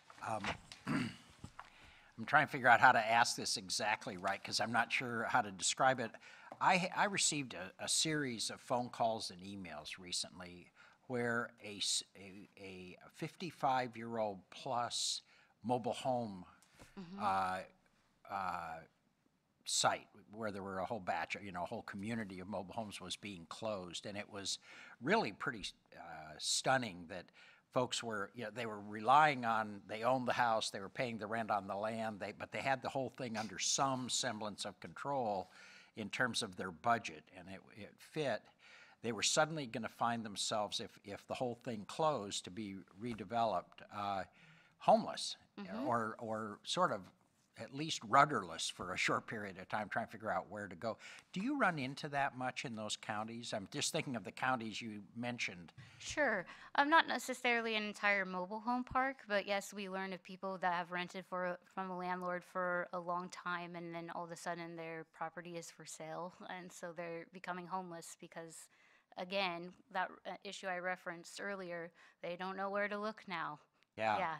I'm trying to figure out how to ask this exactly right, because I'm not sure how to describe it. I, I received a, a series of phone calls and emails recently where a, s- a- a fifty-five-year-old plus mobile home uh, uh, site where there were a whole batch, of, you know, a whole community of mobile homes was being closed. And it was really pretty uh, stunning that folks were, you know, they were relying on, they owned the house, they were paying the rent on the land, they, but they had the whole thing under some semblance of control in terms of their budget, and it, it fit. They were suddenly going to find themselves, if, if the whole thing closed to be redeveloped, uh, homeless, or, or sort of at least rudderless for a short period of time, trying to figure out where to go. Do you run into that much in those counties? I'm just thinking of the counties you mentioned. Sure. I'm not necessarily an entire mobile home park, but yes, we learn of people that have rented for from a landlord for a long time, and then all of a sudden their property is for sale, and so they're becoming homeless because, again, that uh, issue I referenced earlier, they don't know where to look now. Yeah. Yeah.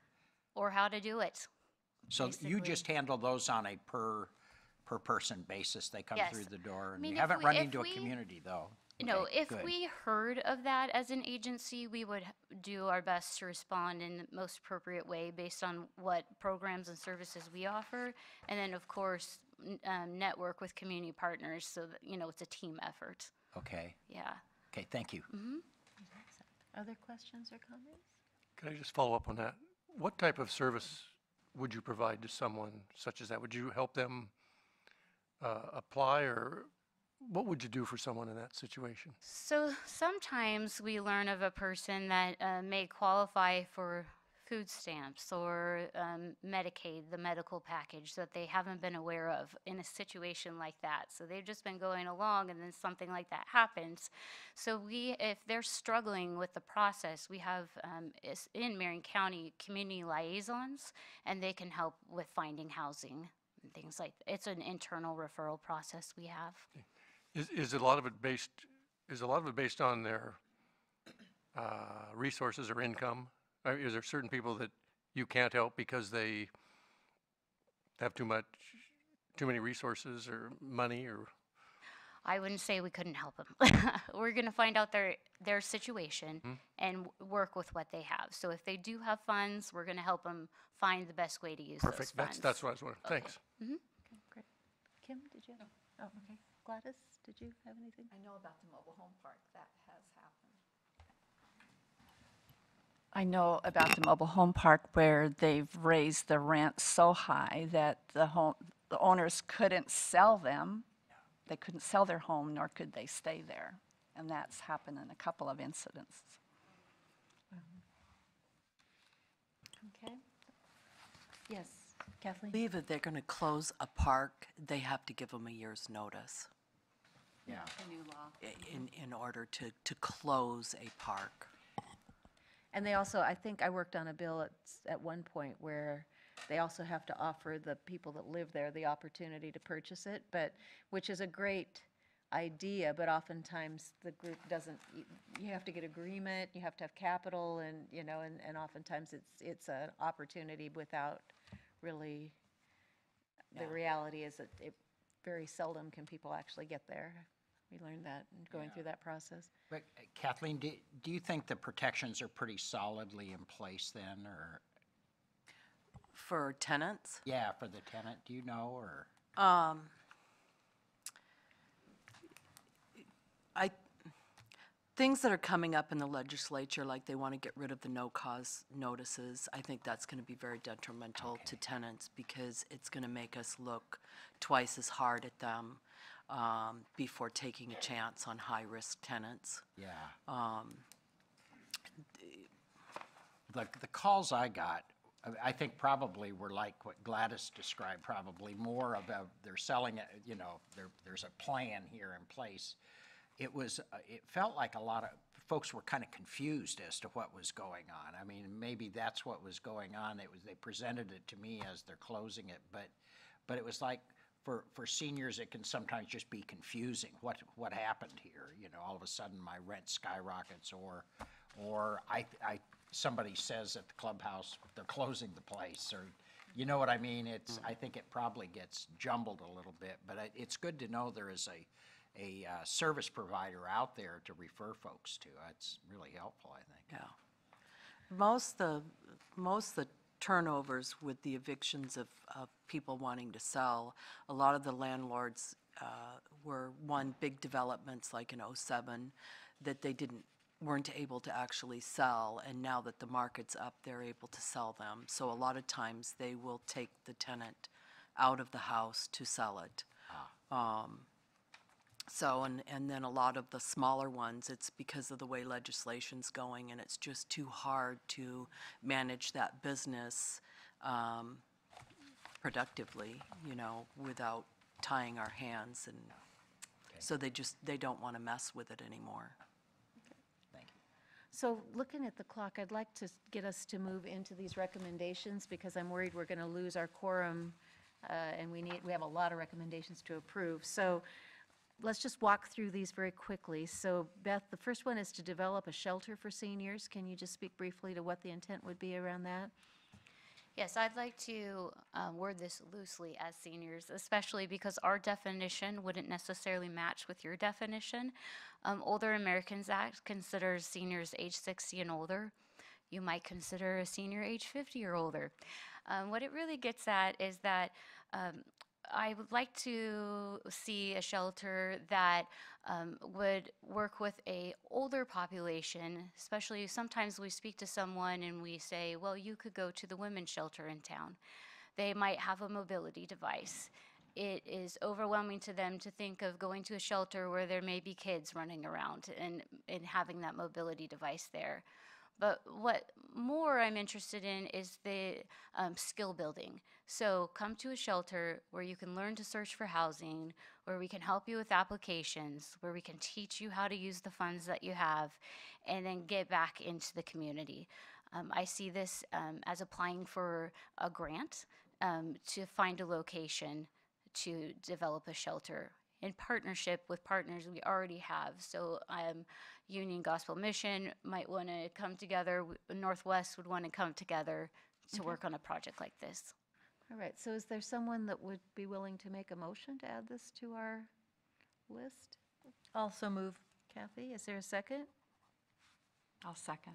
Or how to do it. So you basically. just handle those on a per, per person basis? They come Yes. through the door? And mean, you if haven't we- run if into a we- community, though? No, Okay, if good. we heard of that as an agency, we would h- do our best to respond in the most appropriate way based on what programs and services we offer. And then, of course, n- um, network with community partners so that, you know, it's a team effort. Okay, Yeah. okay, thank you. Other questions or comments? Can I just follow up on that? What type of service would you provide to someone such as that? Would you help them uh, apply, or what would you do for someone in that situation? So sometimes we learn of a person that uh, may qualify for food stamps or um, Medicaid, the medical package that they haven't been aware of in a situation like that. So they've just been going along, and then something like that happens. So we, if they're struggling with the process, we have um, is- in Marion County community liaisons, and they can help with finding housing and things like. It's an internal referral process we have. Is, is a lot of it based, is a lot of it based on their uh, resources or income? Or is there certain people that you can't help because they have too much, too many resources or money, or? I wouldn't say we couldn't help them. We're going to find out their their situation and w- work with what they have. So if they do have funds, we're going to help them find the best way to use those Perfect, funds. that's, that's what I was wondering. Thanks. Great. Kim, did you have? Oh, okay. Gladys, did you have anything? I know about the mobile home park, that has happened. I know about the mobile home park where they've raised the rent so high that the home, the owners couldn't sell them. They couldn't sell their home, nor could they stay there. And that's happened in a couple of incidents. Okay. Yes, Kathleen? believe if they're going to close a park, they have to give them a year's notice Yeah. The new law. i- in, in order to, to close a park. And they also, I think I worked on a bill at, s- at one point where they also have to offer the people that live there the opportunity to purchase it, but, which is a great idea, but oftentimes the group doesn't, y- you have to get agreement, you have to have capital, and, you know, and, and oftentimes it's, it's an opportunity without really, the Yeah. reality is that it, very seldom can people actually get there. We learned that in going Yeah. through that process. But uh, Kathleen, do, do you think the protections are pretty solidly in place then, or, For tenants, yeah, for the tenant, do you know, or? um, things that are coming up in the legislature, like they want to get rid of the no-cause notices, I think that's going to be very detrimental to tenants because it's going to make us look twice as hard at them um, before taking a chance on high-risk tenants. Yeah. Um, The, the calls I got, I- I think probably were like what Gladys described, probably more of a, they're selling it, you know, there, there's a plan here in place. It was, uh, it felt like a lot of folks were kind of confused as to what was going on. I mean, maybe that's what was going on. It was, they presented it to me as they're closing it, but, but it was like, for, for seniors, it can sometimes just be confusing. What, what happened here? You know, all of a sudden my rent skyrockets, or, or I, I, somebody says at the clubhouse, they're closing the place, or, you know what I mean? It's, I think it probably gets jumbled a little bit, but I- it's good to know there is a, a uh, service provider out there to refer folks to. It's really helpful, I think. Yeah. Most the, most the turnovers with the evictions of, of people wanting to sell, a lot of the landlords uh, were, one, big developments like in oh seven that they didn't, weren't able to actually sell, and now that the market's up, they're able to sell them. So a lot of times they will take the tenant out of the house to sell it. Um, So, and, and then a lot of the smaller ones, it's because of the way legislation's going, and it's just too hard to manage that business um, productively, you know, without tying our hands, and so they just, they don't want to mess with it anymore. So looking at the clock, I'd like to s- get us to move into these recommendations because I'm worried we're going to lose our quorum, uh, and we need, we have a lot of recommendations to approve. So let's just walk through these very quickly. So Beth, the first one is to develop a shelter for seniors. Can you just speak briefly to what the intent would be around that? Yes, I'd like to uh, word this loosely as seniors, especially because our definition wouldn't necessarily match with your definition. Um, Older Americans Act considers seniors age sixty and older. You might consider a senior age fifty or older. Um, what it really gets at is that um, I would like to see a shelter that um, would work with a older population, especially sometimes we speak to someone and we say, well, you could go to the women's shelter in town. They might have a mobility device. It is overwhelming to them to think of going to a shelter where there may be kids running around and, and having that mobility device there. But what more I'm interested in is the um, skill building. So come to a shelter where you can learn to search for housing, where we can help you with applications, where we can teach you how to use the funds that you have, and then get back into the community. Um, I see this um, as applying for a grant um, to find a location to develop a shelter in partnership with partners we already have. So um, Union Gospel Mission might want to come together, w- Northwest would want to come together to work on a project like this. All right, so is there someone that would be willing to make a motion to add this to our list? Also move. Kathy, is there a second? I'll second.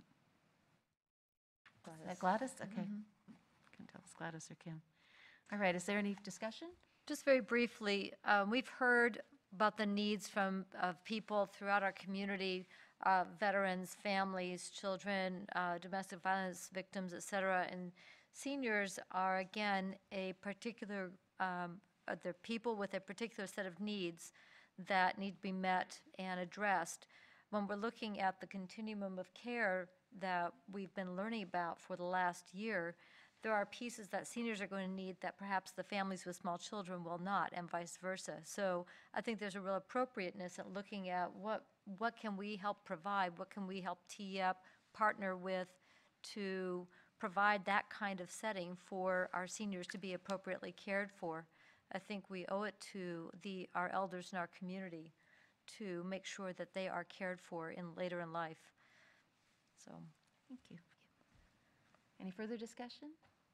Is that Gladys? Okay. Can tell it's Gladys or Kim. All right, is there any discussion? Just very briefly, um, we've heard about the needs from, of people throughout our community, uh, veterans, families, children, uh, domestic violence victims, et cetera. And seniors are, again, a particular, um, uh, they're people with a particular set of needs that need to be met and addressed. When we're looking at the continuum of care that we've been learning about for the last year, there are pieces that seniors are going to need that perhaps the families with small children will not, and vice versa. So I think there's a real appropriateness at looking at what, what can we help provide, what can we help tee up, partner with to provide that kind of setting for our seniors to be appropriately cared for. I think we owe it to the, our elders in our community to make sure that they are cared for in later in life. So, Thank you. Any further discussion?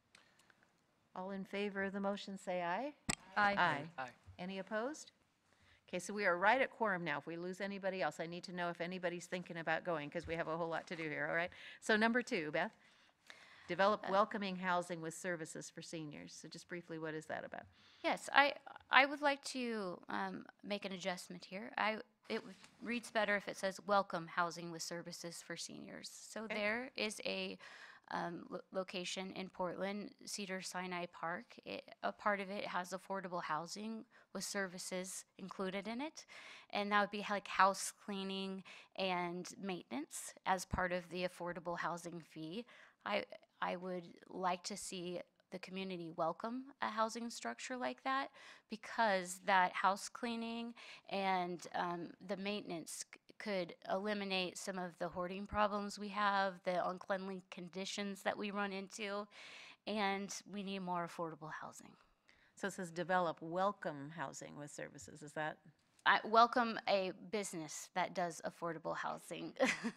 All in favor of the motion, say aye. Aye. Aye. Aye. Any opposed? Okay, so we are right at quorum now. If we lose anybody else, I need to know if anybody's thinking about going, because we have a whole lot to do here, all right? So number two, Beth, develop welcoming housing with services for seniors. So just briefly, what is that about? Yes, I, I would like to um, make an adjustment here. I, it w- reads better if it says welcome housing with services for seniors. So there is a um, lo- location in Portland, Cedar Sinai Park. It, a part of it has affordable housing with services included in it. And that would be like house cleaning and maintenance as part of the affordable housing fee. I, I would like to see the community welcome a housing structure like that, because that house cleaning and um, the maintenance c- could eliminate some of the hoarding problems we have, the uncleanly conditions that we run into, and we need more affordable housing. So it says develop welcome housing with services, is that? I welcome a business that does affordable housing.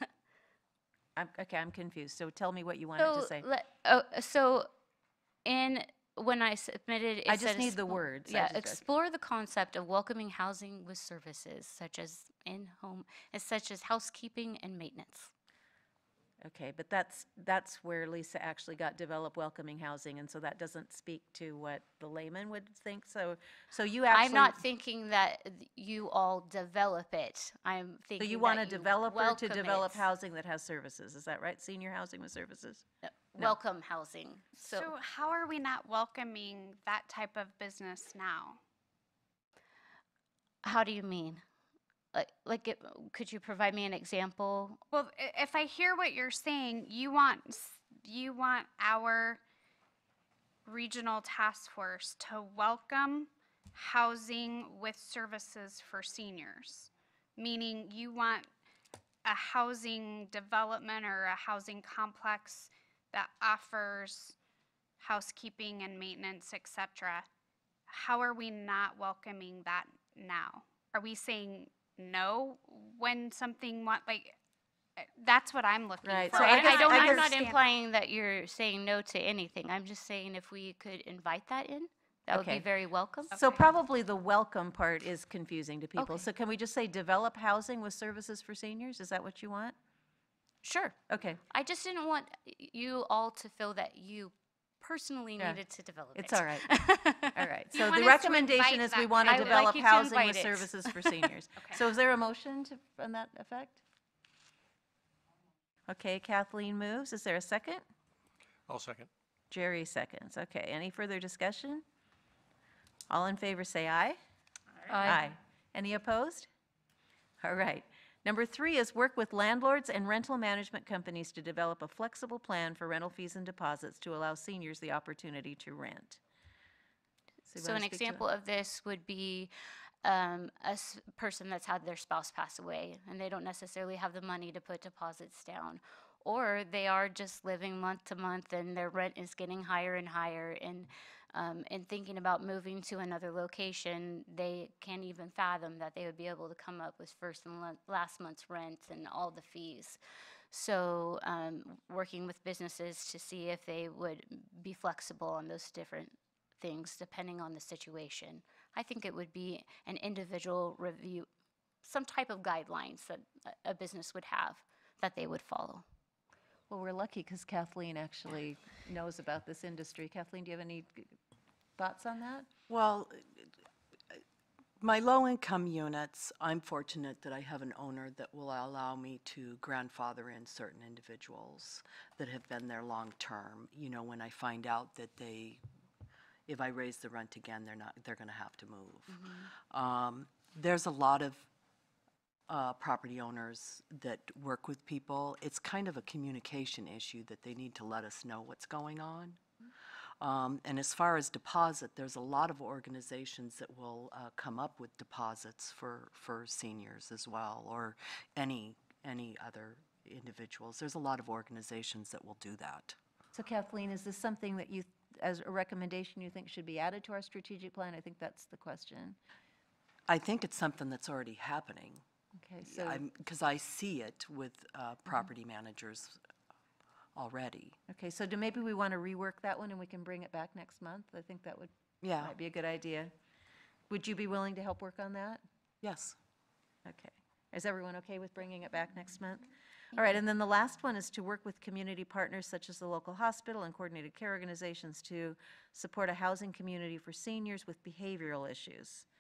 I'm, okay, I'm confused. So tell me what you wanted to So, say. let- oh, so in, when I submitted, it I just said need the explo- words. I Yeah, just- explore the concept of welcoming housing with services such as in-home, as such as housekeeping and maintenance. Okay, but that's, that's where Lisa actually got develop welcoming housing, and so that doesn't speak to what the layman would think. So, so you actually. I'm not thinking that th- you all develop it. I'm So thinking you that want a you developer to welcome develop it. housing that has services, is that right? Senior housing with services? Uh, Welcome housing. So, So how are we not welcoming that type of business now? how do you mean? Like, like, it, could you provide me an example? Well, i- if I hear what you're saying, you want, s- you want our regional task force to welcome housing with services for seniors, meaning you want a housing development or a housing complex that offers housekeeping and maintenance, et cetera. How are we not welcoming that now? Are we saying no when something want, like, uh, that's what I'm looking Right, for. so I, I guess- I don't, I I'm guess- not implying that you're saying no to anything. I'm just saying if we could invite that in, that would Okay. be very welcome. So probably the welcome part is confusing to people. Okay. So can we just say develop housing with services for seniors? Is that what you want? Sure. Okay, I just didn't want y- you all to feel that you personally Yeah. needed to develop it. it's all right. All right. You So want the us to recommendation invite is we that want to I would like develop you to housing with invite it. services for seniors. Okay. So is there a motion to, on that effect? Okay, Kathleen moves. Is there a second? I'll second. Jerry seconds. Okay, any further discussion? All in favor, say aye. Any opposed? All right. Number three is work with landlords and rental management companies to develop a flexible plan for rental fees and deposits to allow seniors the opportunity to rent. you So wanna an speak to example of this would be um, a s- person that's had their spouse pass away, and they don't necessarily have the money to put deposits down. Or they are just living month to month, and their rent is getting higher and higher, and, um, and thinking about moving to another location, they can't even fathom that they would be able to come up with first and la- last month's rent and all the fees. So, um, working with businesses to see if they would be flexible on those different things depending on the situation. I think it would be an individual review, some type of guidelines that a- a business would have that they would follow. Well, we're lucky because Kathleen actually knows about this industry. Kathleen, do you have any g- thoughts on that? Well, my low-income units, I'm fortunate that I have an owner that will allow me to grandfather in certain individuals that have been there long-term. You know, when I find out that they, if I raise the rent again, they're not, they're gonna have to move. Um, There's a lot of uh, property owners that work with people. It's kind of a communication issue that they need to let us know what's going on. Um, And as far as deposit, there's a lot of organizations that will uh, come up with deposits for, for seniors as well, or any, any other individuals. There's a lot of organizations that will do that. So Kathleen, is this something that you, as a recommendation, you think should be added to our strategic plan? I think that's the question. I think it's something that's already happening. Okay, so, Because I see it with uh, property managers already. okay, so do, maybe we want to rework that one and we can bring it back next month? I think that would, Yeah, might be a good idea. Would you be willing to help work on that? yes. Okay. Is everyone okay with bringing it back next month? All right, and then the last one is to work with community partners such as the local hospital and coordinated care organizations to support a housing community for seniors with behavioral issues.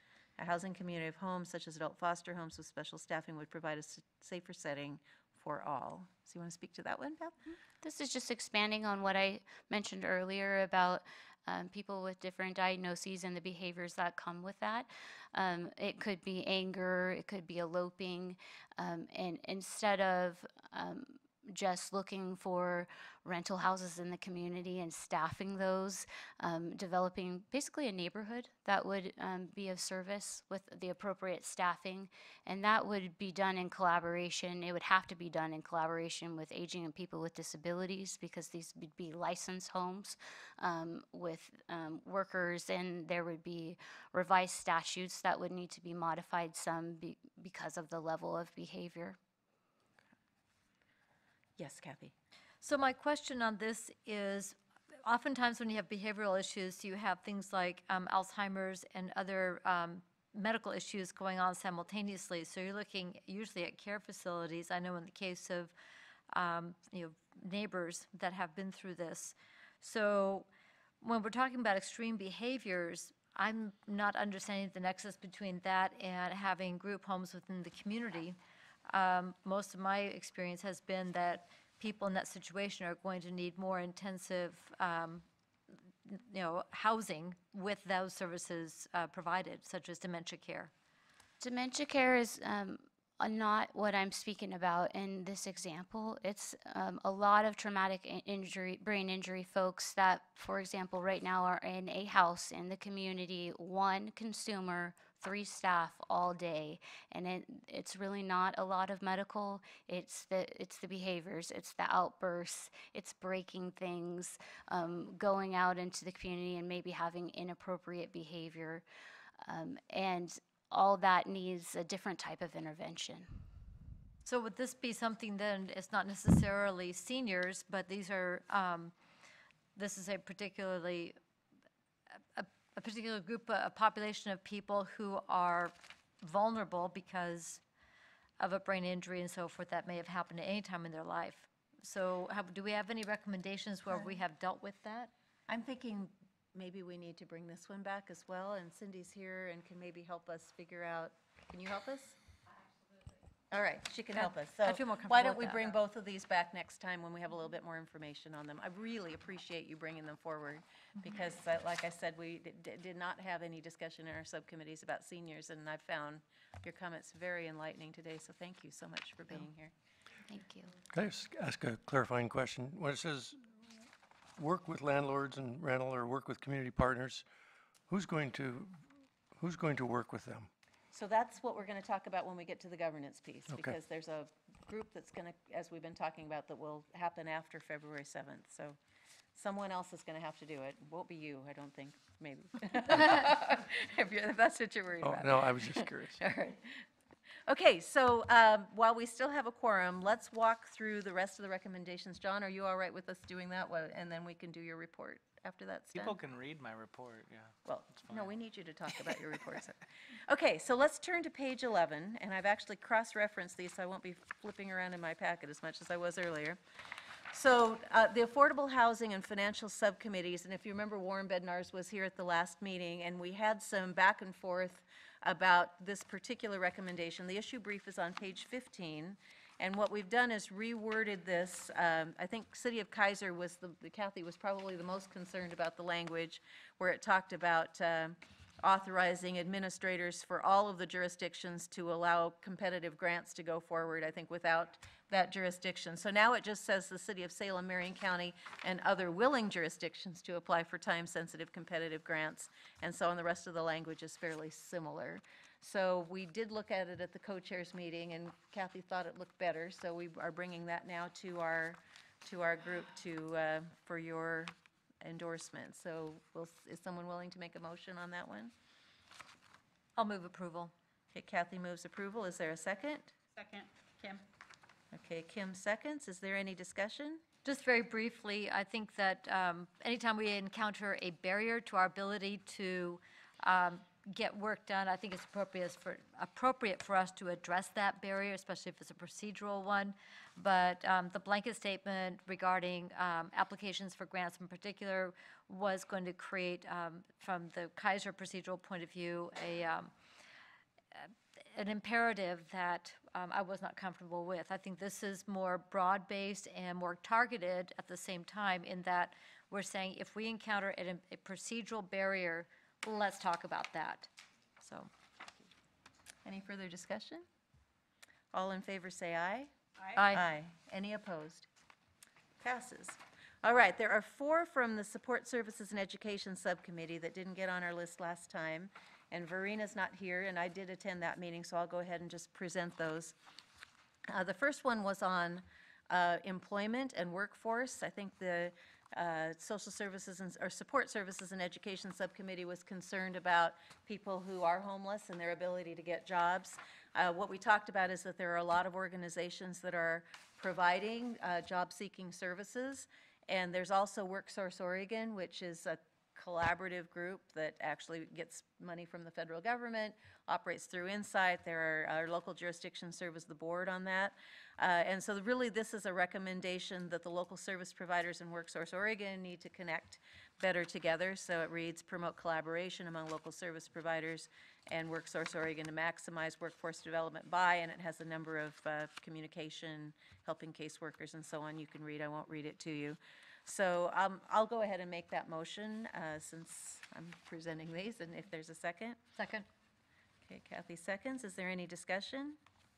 A housing community of homes such as adult foster homes with special staffing would provide a s- safer setting for all. So you want to speak to that one, Beth? This is just expanding on what I mentioned earlier about um, people with different diagnoses and the behaviors that come with that. Um, it could be anger, it could be eloping, um, and instead of um, just looking for rental houses in the community and staffing those, um, developing basically a neighborhood that would um, be of service with the appropriate staffing. And that would be done in collaboration. It would have to be done in collaboration with aging and people with disabilities, because these would be licensed homes um, with um, workers, and there would be revised statutes that would need to be modified some be- because of the level of behavior. Yes, Kathy. So my question on this is, oftentimes when you have behavioral issues, you have things like um, Alzheimer's and other um, medical issues going on simultaneously. So you're looking usually at care facilities. I know in the case of, um, you know, neighbors that have been through this. So when we're talking about extreme behaviors, I'm not understanding the nexus between that and having group homes within the community. Um, most of my experience has been that people in that situation are going to need more intensive, um, you know, housing with those services uh, provided, such as dementia care. Dementia care is um, uh, not what I'm speaking about in this example. It's um, a lot of traumatic in- injury, brain injury folks that, for example, right now are in a house in the community, one consumer, three staff all day, and it, it's really not a lot of medical. It's the it's the behaviors, it's the outbursts, it's breaking things, um, going out into the community and maybe having inappropriate behavior, um, and all that needs a different type of intervention. So would this be something then, it's not necessarily seniors, but these are, um, this is a particularly, a, a particular group, a population of people who are vulnerable because of a brain injury and so forth that may have happened at any time in their life. So have, do we have any recommendations where we have dealt with that? I'm thinking maybe we need to bring this one back as well, and Cindy's here and can maybe help us figure out, can you help us? All right, she can help us. So I feel more why comfortable don't we with that. bring both of these back next time when we have a little bit more information on them? I really appreciate you bringing them forward, because uh, like I said, we d- d- did not have any discussion in our subcommittees about seniors, and I found your comments very enlightening today, so thank you so much for being here. Thank you. Can I just ask a clarifying question? When it says work with landlords and rental or work with community partners, who's going to, who's going to work with them? So that's what we're going to talk about when we get to the governance piece, Okay. because there's a group that's going to, as we've been talking about, that will happen after February seventh. So someone else is going to have to do it. Won't be you, I don't think, maybe. If you're, if that's what you're worried Oh, about. no, I was just curious. All right. Okay, so um, while we still have a quorum, let's walk through the rest of the recommendations. John, are you all right with us doing that? Wha- And then we can do your report after that's done? People can read my report, yeah. Well, no, fine. we need you to talk about your reports. Okay, so let's turn to page eleven, and I've actually cross-referenced these, so I won't be flipping around in my packet as much as I was earlier. So uh, the Affordable Housing and Financial Subcommittees, and if you remember, Warren Bednarz was here at the last meeting, and we had some back and forth about this particular recommendation. The issue brief is on page fifteen, and what we've done is reworded this. Um, I think City of Kaiser was, the the Kathy was probably the most concerned about the language, where it talked about uh, authorizing administrators for all of the jurisdictions to allow competitive grants to go forward, I think, without that jurisdiction. So now it just says the City of Salem, Marion County, and other willing jurisdictions to apply for time-sensitive competitive grants. And so on, the rest of the language is fairly similar. So we did look at it at the co-chairs meeting, and Kathy thought it looked better, so we are bringing that now to our, to our group to, uh, for your endorsement. So will, is someone willing to make a motion on that one? I'll move approval. Okay, Kathy moves approval. Is there a second? Second, Kim. Okay, Kim seconds. Is there any discussion? Just very briefly, I think that um, anytime we encounter a barrier to our ability to um, get work done, I think it's appropriate for, appropriate for us to address that barrier, especially if it's a procedural one. But um, the blanket statement regarding um, applications for grants in particular was going to create, um, from the Kaiser procedural point of view, a, um, an imperative that um, I was not comfortable with. I think this is more broad-based and more targeted at the same time in that we're saying if we encounter a a procedural barrier, let's talk about that. So, Any further discussion? All in favor, say aye. Aye. Aye. Any opposed? Passes. All right, there are four from the Support Services and Education Subcommittee that didn't get on our list last time, and Verina's not here, and I did attend that meeting, so I'll go ahead and just present those. Uh, The first one was on uh, employment and workforce. I think the uh, Social Services and, or Support Services and Education Subcommittee was concerned about people who are homeless and their ability to get jobs. Uh, What we talked about is that there are a lot of organizations that are providing uh, job-seeking services, and there's also WorkSource Oregon, which is a collaborative group that actually gets money from the federal government, operates through Insight. There are, our local jurisdictions serve as the board on that. Uh, and so really this is a recommendation that the local service providers in WorkSource Oregon need to connect better together. So it reads, promote collaboration among local service providers and WorkSource Oregon to maximize workforce development by, and it has a number of uh, communication, helping caseworkers and so on you can read. I won't read it to you. So um, I'll go ahead and make that motion uh, since I'm presenting these, and if there's a second. second. Okay, Kathy seconds. Is there any discussion?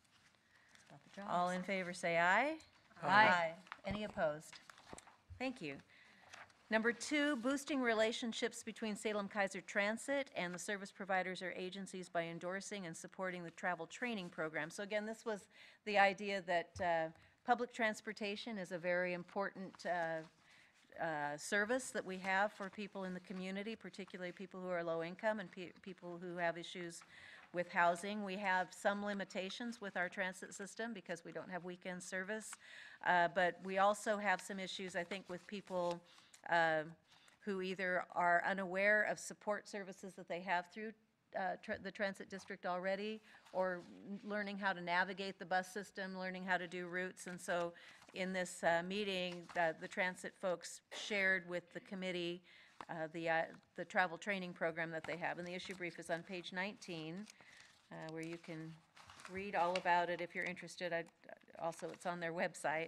It's about the jobs. All in favor, say aye. Aye. Any opposed? Thank you. Number two, boosting relationships between Salem Kaiser Transit and the service providers or agencies by endorsing and supporting the travel training program. So again, this was the idea that uh, public transportation is a very important uh, uh, service that we have for people in the community, particularly people who are low income and pe- people who have issues with housing. We have some limitations with our transit system because we don't have weekend service, uh, but we also have some issues, I think, with people uh, who either are unaware of support services that they have through uh, tra- the transit district already, or n- learning how to navigate the bus system, learning how to do routes. And so in this uh, meeting, the, the transit folks shared with the committee uh, the, uh, the travel training program that they have. And the issue brief is on page nineteen, uh, where you can read all about it if you're interested. I, also, it's on their website.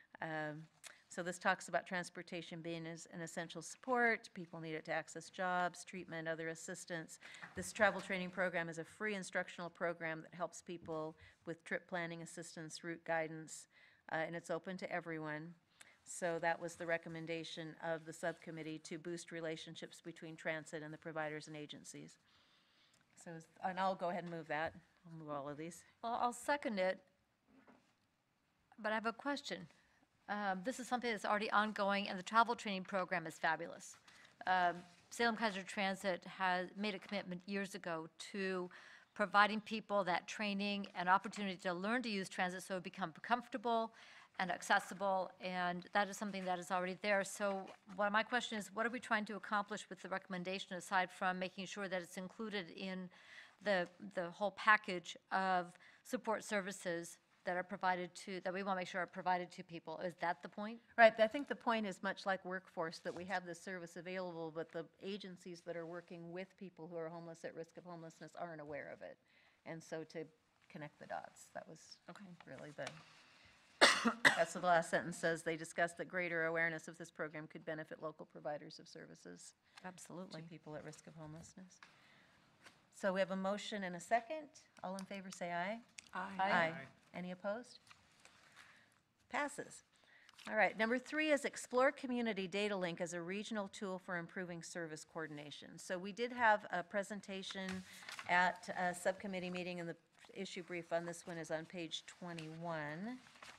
Um, So this talks about transportation being as an essential support. People need it to access jobs, treatment, other assistance. This travel training program is a free instructional program that helps people with trip planning assistance, route guidance, uh, and it's open to everyone. So that was the recommendation of the subcommittee, to boost relationships between transit and the providers and agencies. So, is- and I'll go ahead and move that. I'll move all of these. Well, I'll second it, but I have a question. Um, This is something that's already ongoing, and the travel training program is fabulous. Um, Salem Kaiser Transit has made a commitment years ago to providing people that training and opportunity to learn to use transit so it become comfortable and accessible, and that is something that is already there. So what my question is, what are we trying to accomplish with the recommendation, aside from making sure that it's included in the, the whole package of support services that are provided to, that we want to make sure are provided to people? Is that the point? Right, I think the point is much like workforce, that we have this service available, but the agencies that are working with people who are homeless, at risk of homelessness, aren't aware of it. And so to connect the dots, that was really the, that's what the last sentence says. They discussed that greater awareness of this program could benefit local providers of services Absolutely. to people at risk of homelessness. So we have a motion and a second. All in favor, say aye. Aye. Any opposed? Passes. All right, number three is explore Community Data Link as a regional tool for improving service coordination. So we did have a presentation at a subcommittee meeting, and the issue brief on this one is on page twenty-one.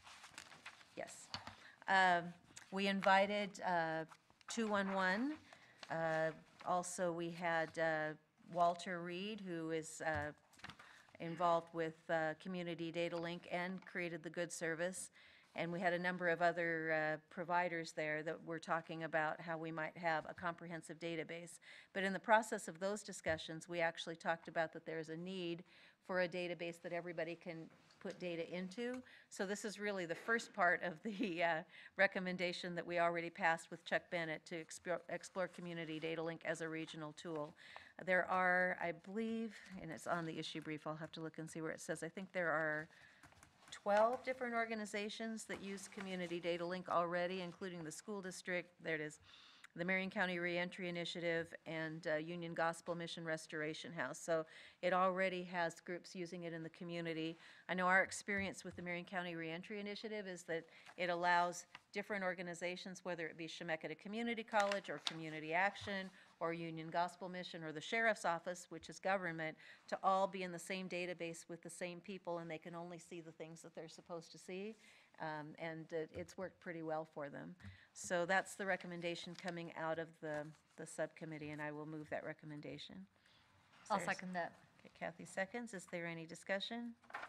Yes. Um, We invited uh, two one one. Uh, Also, we had uh, Walter Reed, who is uh, involved with uh, Community Data Link and created the Good Service. And we had a number of other uh, providers there that were talking about how we might have a comprehensive database. But in the process of those discussions, we actually talked about that there's a need for a database that everybody can put data into. So this is really the first part of the uh, recommendation that we already passed with Chuck Bennett to explore, explore Community Data Link as a regional tool. There are, I believe, and it's on the issue brief, I'll have to look and see where it says, I think there are twelve different organizations that use Community Data Link already, including the school district, there it is, the Marion County Reentry Initiative, and uh, Union Gospel Mission Restoration House. So it already has groups using it in the community. I know our experience with the Marion County Reentry Initiative is that it allows different organizations, whether it be Chemeketa Community College or Community Action or Union Gospel Mission or the Sheriff's Office, which is government, to all be in the same database with the same people, and they can only see the things that they're supposed to see. Um, and it, it's worked pretty well for them. So that's the recommendation coming out of the, the subcommittee, and I will move that recommendation. Is I'll there- second that. Okay, Kathy seconds. Is there any discussion?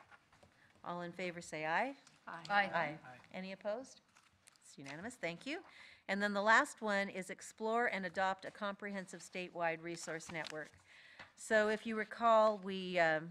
All in favor say aye. Aye. Aye. Any opposed? It's unanimous, thank you. And then the last one is explore and adopt a comprehensive statewide resource network. So if you recall, we um,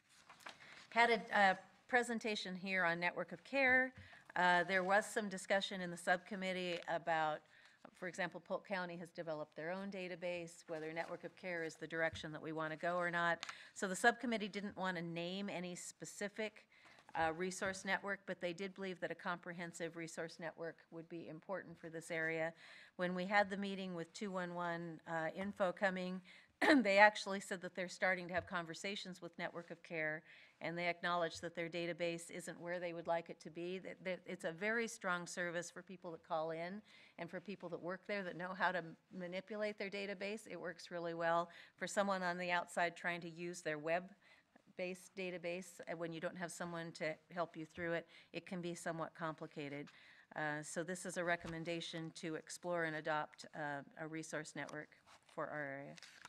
had a uh, presentation here on Network of Care. Uh, There was some discussion in the subcommittee about, for example, Polk County has developed their own database, whether Network of Care is the direction that we want to go or not. So the subcommittee didn't want to name any specific uh, resource network, but they did believe that a comprehensive resource network would be important for this area. When we had the meeting with two one one uh, Info coming, they actually said that they're starting to have conversations with Network of Care, and they acknowledge that their database isn't where they would like it to be. That, that it's a very strong service for people that call in and for people that work there that know how to manipulate their database. It works really well. For someone on the outside trying to use their web-based database, uh, when you don't have someone to help you through it, it can be somewhat complicated. Uh, so this is a recommendation to explore and adopt uh, a resource network for our area.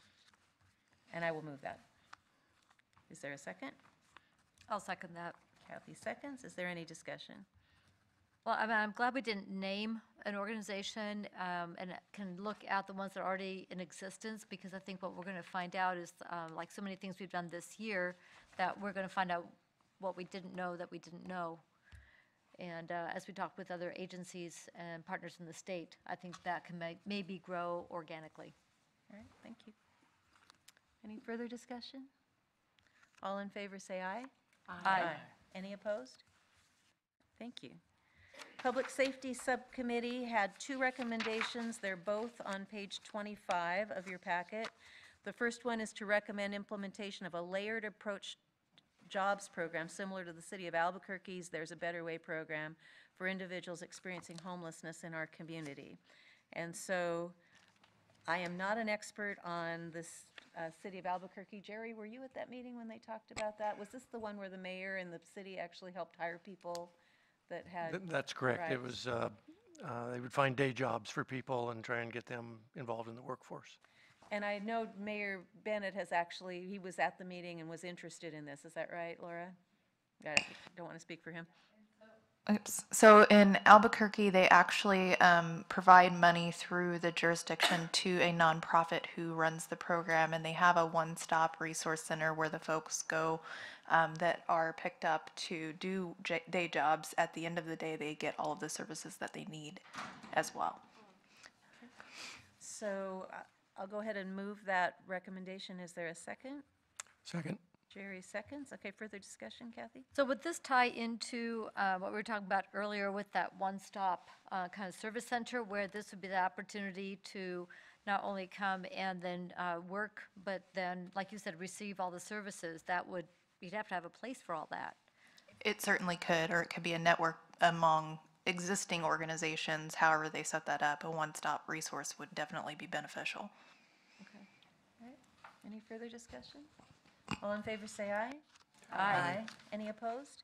And I will move that. Is there a second? I'll second that. Kathy seconds. Is there any discussion? Well, I mean, I'm glad we didn't name an organization um, and can look at the ones that are already in existence, because I think what we're going to find out is, um, like so many things we've done this year, that we're going to find out what we didn't know that we didn't know. And uh, as we talk with other agencies and partners in the state, I think that can may- maybe grow organically. All right, thank you. Any further discussion? All in favor say aye. Aye. Any opposed? Thank you. Public Safety Subcommittee had two recommendations. They're both on page twenty-five of your packet. The first one is to recommend implementation of a layered approach jobs program similar to the city of Albuquerque's There's a Better Way program for individuals experiencing homelessness in our community. And so I am not an expert on this uh, city of Albuquerque. Jerry, were you at that meeting when they talked about that? Was this the one where the mayor and the city actually helped hire people that had? Th- That's correct. Right. It was, uh, uh, they would find day jobs for people and try and get them involved in the workforce. And I know Mayor Bennett has actually, he was at the meeting and was interested in this. Is that right, Laura? I don't want to speak for him. Oops. So in Albuquerque, they actually um, provide money through the jurisdiction to a nonprofit who runs the program, and they have a one-stop resource center where the folks go um, that are picked up to do j- day jobs. At the end of the day, they get all of the services that they need as well. So uh, I'll go ahead and move that recommendation. Is there a second? Second. Jerry seconds. Okay, further discussion, Kathy? So would this tie into uh, what we were talking about earlier with that one-stop uh, kind of service center, where this would be the opportunity to not only come and then uh, work, but then, like you said, receive all the services? That would, you'd have to have a place for all that. It certainly could, or it could be a network among existing organizations. However they set that up, a one-stop resource would definitely be beneficial. Okay. All right. Any further discussion? All in favor say aye. Aye. Any opposed?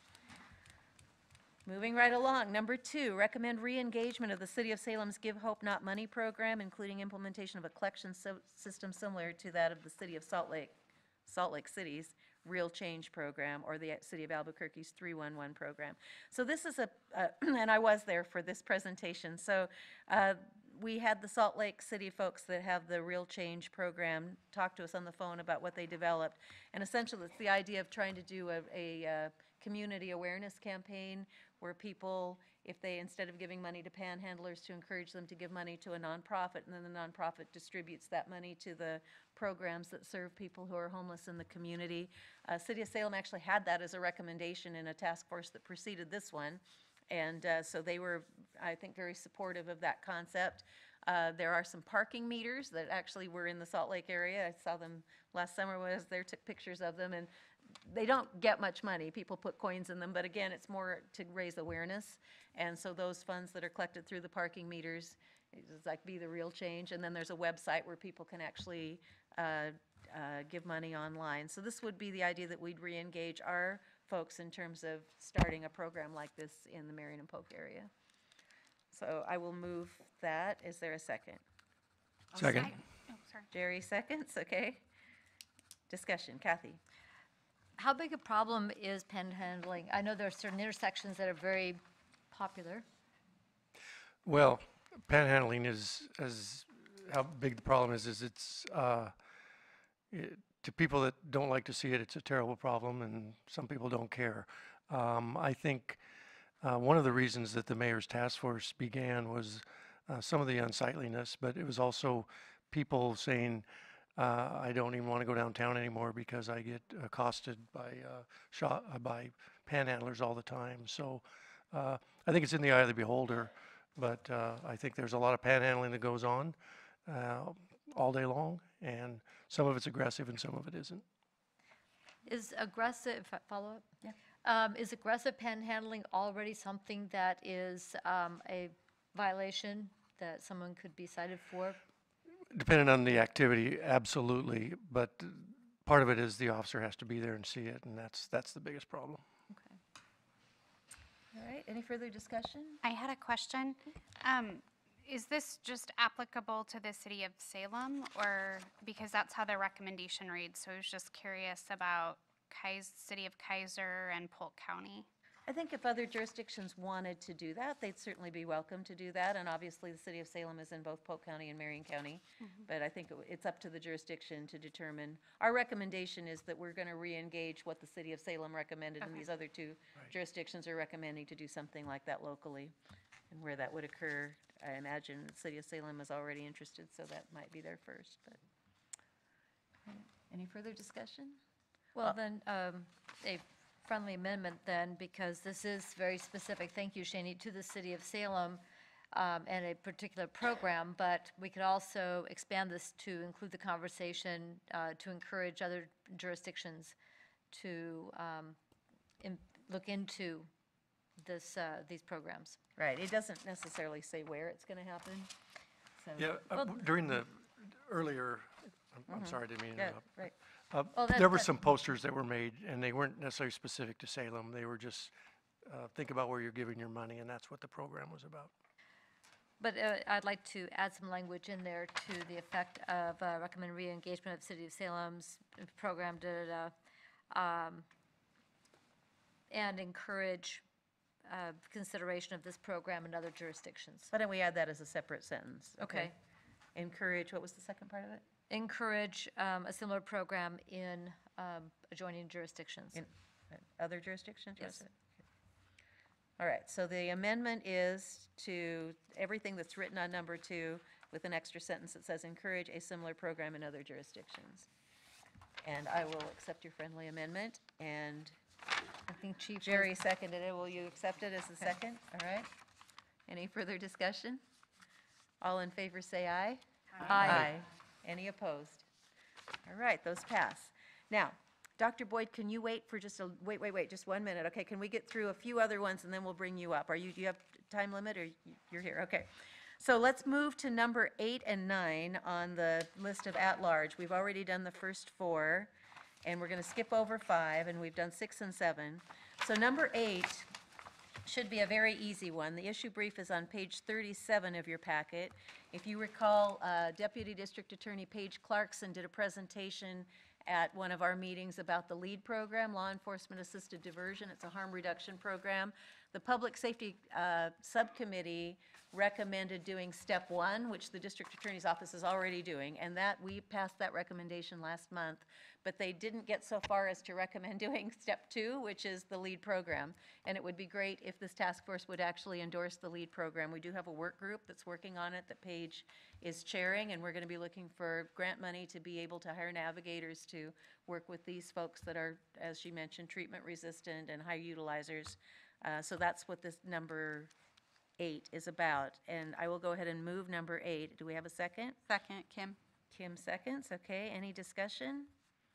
Moving right along. Number two, recommend re-engagement of the City of Salem's Give Hope Not Money program, including implementation of a collection sy- system similar to that of the City of Salt Lake, Salt Lake City's Real Change program, or the City of Albuquerque's three one one program. So this is a, uh, and I was there for this presentation. So uh, we had the Salt Lake City folks that have the Real Change program talk to us on the phone about what they developed. And essentially, it's the idea of trying to do a, a uh, community awareness campaign where people, if they, instead of giving money to panhandlers, to encourage them to give money to a nonprofit, and then the nonprofit distributes that money to the programs that serve people who are homeless in the community. Uh, City of Salem actually had that as a recommendation in a task force that preceded this one. And uh, so they were, I think, very supportive of that concept. Uh, There are some parking meters that actually were in the Salt Lake area. I saw them last summer when I was there, took pictures of them, and they don't get much money. People put coins in them, but again, it's more to raise awareness. And so those funds that are collected through the parking meters, it's like Be the Real Change. And then there's a website where people can actually uh, uh, give money online. So this would be the idea that we'd re-engage our folks in terms of starting a program like this in the Marion and Polk area. So I will move that. Is there a second? Second. Oh, sorry. Jerry seconds, okay. Discussion, Kathy. How big a problem is panhandling? I know there are certain intersections that are very popular. Well, panhandling is, as, how big the problem is, is it's, uh, it, to people that don't like to see it, it's a terrible problem, and some people don't care. Um, I think uh, one of the reasons that the mayor's task force began was uh, some of the unsightliness, but it was also people saying, uh, I don't even want to go downtown anymore because I get accosted by uh, shot, uh, by panhandlers all the time. So uh, I think it's in the eye of the beholder, but uh, I think there's a lot of panhandling that goes on uh, all day long, and some of it's aggressive and some of it isn't. Is aggressive, follow-up? Yeah. Um, Is aggressive panhandling already something that is um, a violation that someone could be cited for? Depending on the activity, absolutely, but part of it is the officer has to be there and see it, and that's, that's the biggest problem. Okay. All right, any further discussion? I had a question. Um, Is this just applicable to the city of Salem, or, because that's how the recommendation reads, so I was just curious about Kais, city of Kaiser and Polk County. I think if other jurisdictions wanted to do that, they'd certainly be welcome to do that. And obviously, the city of Salem is in both Polk County and Marion County. But I think it w- it's up to the jurisdiction to determine. Our recommendation is that we're going to re-engage what the city of Salem recommended, and Okay. these other two jurisdictions are recommending to do something like that locally. And where that would occur, I imagine the city of Salem is already interested, so that might be there first. But any further discussion? Well, then, um, a friendly amendment then, because this is very specific, thank you, Shani, to the city of Salem um, and a particular program, but we could also expand this to include the conversation uh, to encourage other jurisdictions to um, in- look into this, uh, these programs. Right, it doesn't necessarily say where it's going to happen. So- Yeah, uh, Well- w- during the earlier, I'm- I'm sorry, I didn't mean to Yeah, interrupt. right. Uh, Well, that- There were that- some posters that were made, and they weren't necessarily specific to Salem. They were just, uh, think about where you're giving your money, and that's what the program was about. But uh, I'd like to add some language in there to the effect of uh, recommend re-engagement of City of Salem's program, da, da, da, um, and encourage uh, consideration of this program in other jurisdictions. Why don't we add that as a separate sentence? Okay. Encourage, what was the second part of it? Encourage um, a similar program in um, adjoining jurisdictions. In uh, other jurisdictions? Yes. Okay. All right, so the amendment is to, everything that's written on number two with an extra sentence that says encourage a similar program in other jurisdictions. And I will accept your friendly amendment, and I think Chief was- Jerry seconded it. Will you accept it as the second? All right. Any further discussion? All in favor, say aye. Aye. Any opposed? All right, those pass. Now, Doctor Boyd, can you wait for just a, wait, wait, wait, just one minute? Okay, can we get through a few other ones and then we'll bring you up? Are you, do you have time limit or you- you're here? Okay. So let's move to number eight and nine on the list of at-large. We've already done the first four, and we're going to skip over five, and we've done six and seven. So number eight should be a very easy one. The issue brief is on page thirty-seven of your packet. If you recall, uh, Deputy District Attorney Paige Clarkson did a presentation at one of our meetings about the LEAD program, Law Enforcement Assisted Diversion. It's a harm reduction program. The Public Safety uh, Subcommittee recommended doing step one, which the district attorney's office is already doing, and that, we passed that recommendation last month, but they didn't get so far as to recommend doing step two, which is the LEAD program. And it would be great if this task force would actually endorse the LEAD program. We do have a work group that's working on it that Paige is chairing, and we're going to be looking for grant money to be able to hire navigators to work with these folks that are, as she mentioned, treatment resistant and high utilizers. Uh, so that's what this number eight is about. And I will go ahead and move number eight. Do we have a second? Second, Kim. Kim seconds, okay. Any discussion?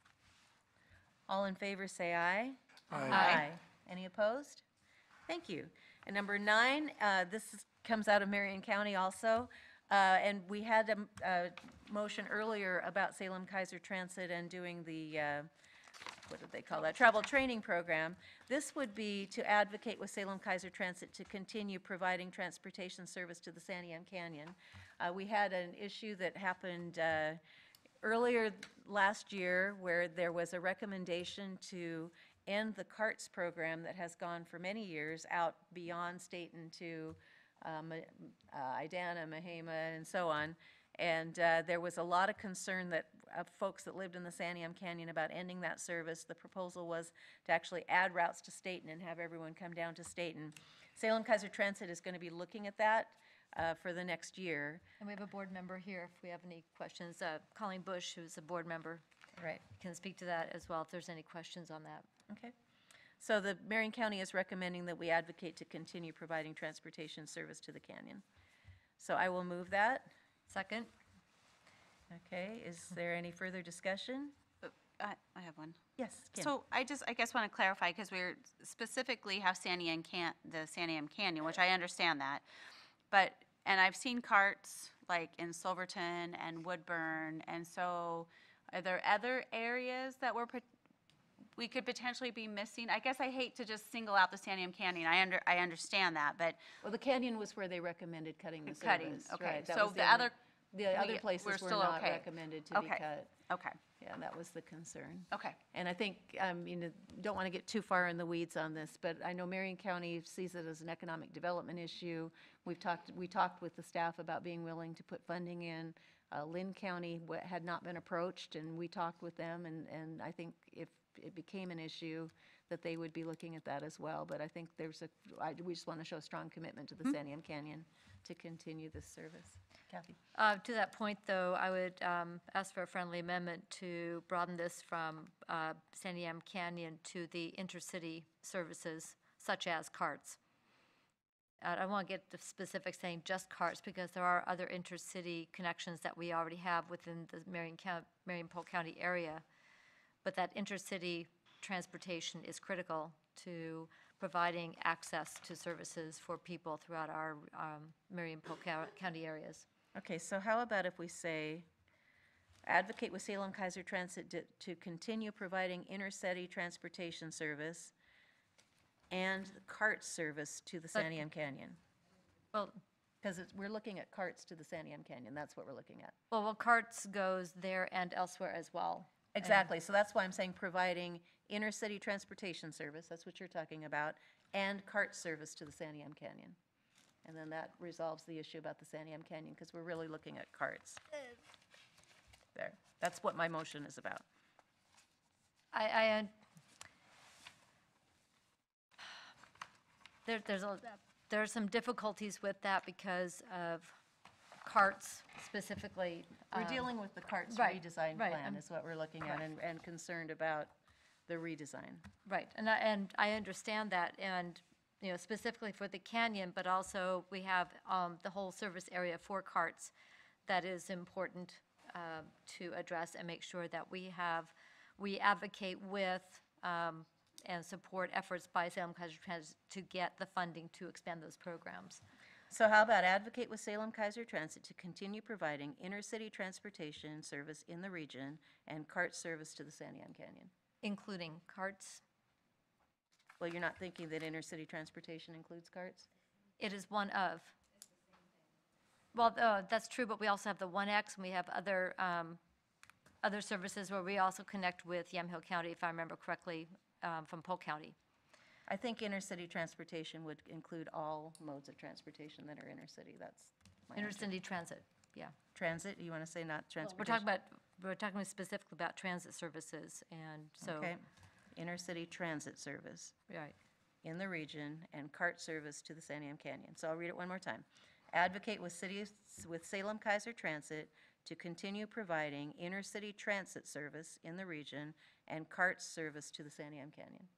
All in favor, say aye. Aye. Any opposed? Thank you. And number nine, uh, this is- comes out of Marion County also. Uh, And we had a, a motion earlier about Salem Kaiser Transit and doing the, uh, what did they call that, travel training program. This would be to advocate with Salem Kaiser Transit to continue providing transportation service to the Santiam Canyon. Uh, We had an issue that happened uh, earlier last year where there was a recommendation to end the CARTS program that has gone for many years out beyond Staten to um, uh, Idana, Mahama, and so on. And uh, there was a lot of concern that, of folks that lived in the Santiam Canyon about ending that service. The proposal was to actually add routes to Staten and have everyone come down to Staten. Salem Kaiser Transit is going to be looking at that uh, for the next year. And we have a board member here if we have any questions. Uh, Colleen Bush, who's a board member, Right. can speak to that as well if there's any questions on that. Okay. So the Marion County is recommending that we advocate to continue providing transportation service to the canyon. So I will move that. Second? Okay, is there any further discussion? I, I have one. Yes, Kim. So I just, I guess want to clarify, because we're specifically have Santiam Can, the Santiam Canyon, which I understand that. But, and I've seen carts like in Silverton and Woodburn, and so are there other areas that we're, pot- we could potentially be missing? I guess I hate to just single out the Santiam Canyon, I under, I understand that, but Well, the canyon was where they recommended cutting the service. cutting, okay. right, that So was the other, The we- other places we're were still not okay. recommended to be Okay. cut. okay, Yeah, that was the concern. okay. And I think, um, you know, don't want to get too far in the weeds on this, but I know Marion County sees it as an economic development issue. We've talked, we talked with the staff about being willing to put funding in. Uh, Lynn County wa- had not been approached, and we talked with them, and, and I think if it became an issue, that they would be looking at that as well. But I think there's a, I, we just want to show strong commitment to the Santiam Canyon to continue this service. Kathy? Uh, To that point, though, I would um, ask for a friendly amendment to broaden this from uh, Santiam Canyon to the intercity services such as carts. Uh, I don't want to get the specifics saying just carts, because there are other intercity connections that we already have within the Marion County, Marion Polk County area. But that intercity transportation is critical to providing access to services for people throughout our um, Marion Polk Cou- County areas. Okay, so how about if we say, advocate with Salem Kaiser Transit to, to continue providing intercity transportation service and cart service to the But- Santiam Canyon? Well, Because we're looking at carts to the Santiam Canyon, that's what we're looking at. well, well, carts goes there and elsewhere as well. Exactly, so that's why I'm saying providing intercity transportation service, that's what you're talking about, and cart service to the Santiam Canyon. And then that resolves the issue about the Santiam Canyon, because we're really looking at carts. There, that's what my motion is about. I, I, un- there, there's, a- there are some difficulties with that because of carts specifically. We're um, dealing with the carts right, redesign right, plan I'm- is what we're looking at, and, and concerned about the redesign. Right, and I, and I understand that, and, you know, specifically for the canyon, but also we have um, the whole service area for carts that is important um, to address and make sure that we have, we advocate with um, and support efforts by Salem Kaiser Transit to get the funding to expand those programs. So how about advocate with Salem Kaiser Transit to continue providing intercity transportation service in the region and cart service to the Santiam Canyon? Including carts. Well, you're not thinking that intercity transportation includes carts? It is one of. Well, uh, that's true, but we also have the one X, and we have other, um, other services where we also connect with Yamhill County, if I remember correctly, um, from Polk County. I think inner-city transportation would include all modes of transportation that are inner-city, that's my answer. Intercity transit, yeah. Transit, you want to say not We're transportation? talking about, we're talking specifically about transit services, and so, Okay, inner-city transit service right. in the region and cart service to the Santiam Canyon. So I'll read it one more time. Advocate with city, with Salem Kaiser Transit to continue providing inner-city transit service in the region and cart service to the Santiam Canyon.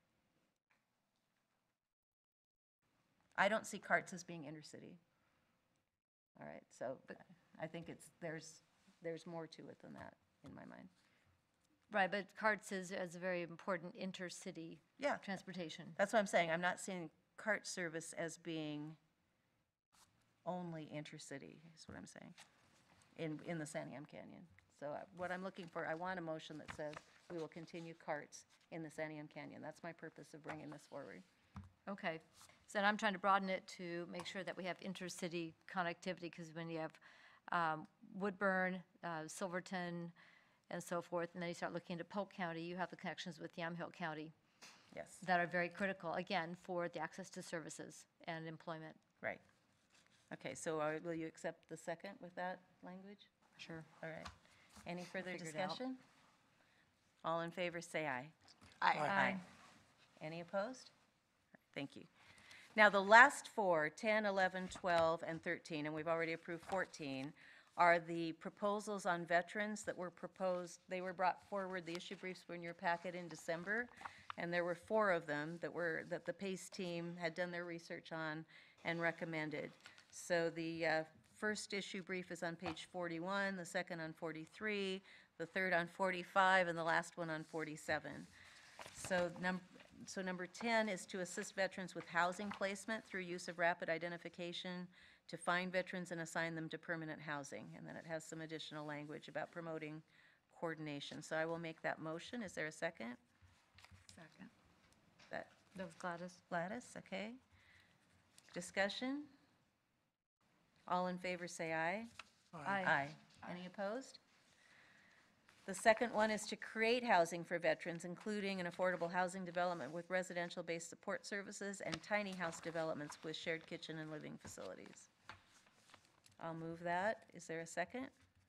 I don't see carts as being intercity. All right, so I think it's, there's, there's more to it than that in my mind. Right, but carts is, is a very important intercity Yeah. transportation. That's what I'm saying. I'm not seeing cart service as being only intercity, is what I'm saying, in, in the Santiam Canyon. So uh, what I'm looking for, I want a motion that says we will continue carts in the Santiam Canyon. That's my purpose of bringing this forward. Okay, so then I'm trying to broaden it to make sure that we have intercity connectivity, because when you have um, Woodburn, uh, Silverton, and so forth, and then you start looking into Polk County, you have the connections with Yamhill County Yes, that are very critical, again, for the access to services and employment. right. Okay, so uh, will you accept the second with that language? Sure. All right. Any further Figure it out. discussion? All in favor, say aye. Aye. Aye. Any opposed? Thank you. Now, the last four, ten, eleven, twelve, and thirteen, and we've already approved fourteen, are the proposals on veterans that were proposed, they were brought forward, the issue briefs were in your packet in December, and there were four of them that were, that the PACE team had done their research on and recommended. So the uh, first issue brief is on page forty-one, the second on forty-three, the third on forty-five, and the last one on forty-seven. So num, so number ten is to assist veterans with housing placement through use of rapid identification to find veterans and assign them to permanent housing. And then it has some additional language about promoting coordination. So I will make that motion. Is there a second? Second. That That was Gladys. Gladys, okay. Discussion? All in favor, say aye. Aye. Aye. Any opposed? The second one is to create housing for veterans, including an affordable housing development with residential-based support services and tiny house developments with shared kitchen and living facilities. I'll move that. Is there a second?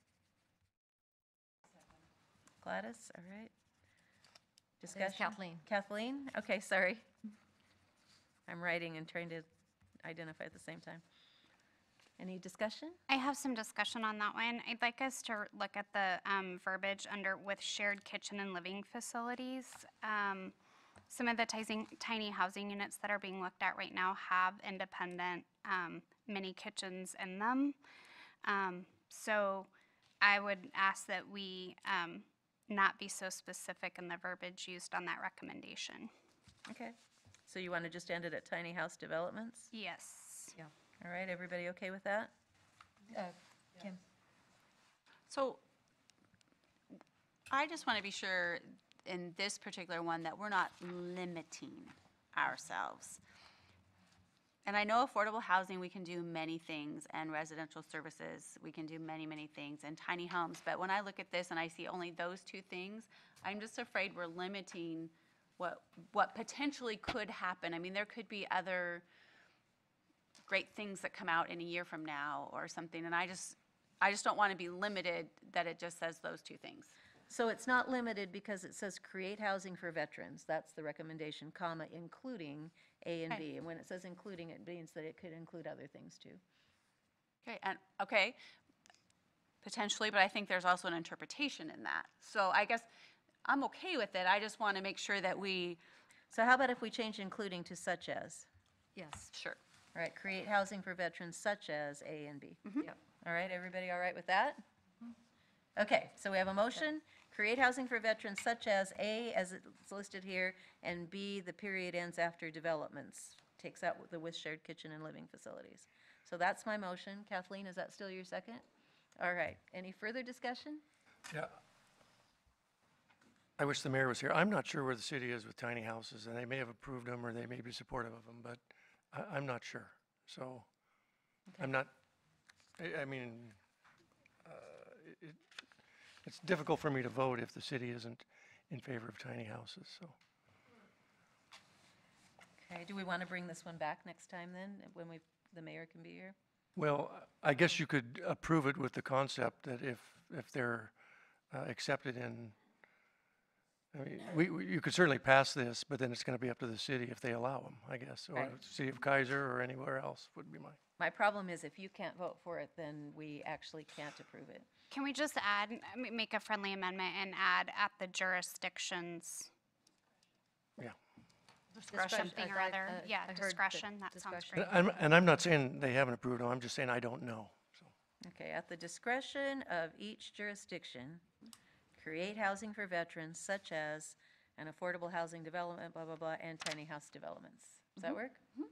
Gladys, all right. Discussion? Kathleen. Kathleen? Okay, sorry. I'm writing and trying to identify at the same time. Any discussion? I have some discussion on that one. I'd like us to look at the um, verbiage under with shared kitchen and living facilities. Um, Some of the tiny, tiny housing units that are being looked at right now have independent um, mini kitchens in them. Um, So I would ask that we um, not be so specific in the verbiage used on that recommendation. Okay. So you want to just end it at tiny house developments? Yes. Yeah. All right, everybody okay with that? Uh, Kim? So I just want to be sure in this particular one that we're not limiting ourselves. And I know affordable housing, we can do many things, and residential services, we can do many, many things, and tiny homes. But when I look at this and I see only those two things, I'm just afraid we're limiting what, what potentially could happen. I mean, there could be other great things that come out in a year from now or something, and I just, I just don't want to be limited that it just says those two things. So it's not limited because it says create housing for veterans. That's the recommendation, comma, including A and Okay. B. And when it says including, it means that it could include other things too. Okay, and, okay, potentially, but I think there's also an interpretation in that. So I guess I'm okay with it, I just want to make sure that we, So how about if we change including to such as? Yes. sure. All right, create housing for veterans such as A and B. Yep. All right, everybody all right with that? Okay, so we have a motion, create housing for veterans such as A, as it's listed here, and B, the period ends after developments. Takes out the with shared kitchen and living facilities. So that's my motion. Kathleen, is that still your second? All right, any further discussion? Yeah. I wish the mayor was here. I'm not sure where the city is with tiny houses, and they may have approved them or they may be supportive of them, but I, I'm not sure. So I'm not, I, I mean, uh, it, it's difficult for me to vote if the city isn't in favor of tiny houses, so. Okay, do we want to bring this one back next time then, when we, the mayor can be here? Well, I guess you could approve it with the concept that if, if they're uh, accepted in, I mean, we, we- you could certainly pass this, but then it's going to be up to the city if they allow them, I guess. Or Right. City of Kaiser or anywhere else would be my. My problem is if you can't vote for it, then we actually can't approve it. Can we just add, m- make a friendly amendment and add at the jurisdictions Yeah. Discretion, something or I- I- other? uh, Yeah, I heard that discretion, that sounds discretion. great. And I'm, and I'm not saying they haven't approved them, I'm just saying I don't know, so. Okay, at the discretion of each jurisdiction, create housing for veterans such as an affordable housing development, blah, blah, blah, and tiny house developments. Does that work?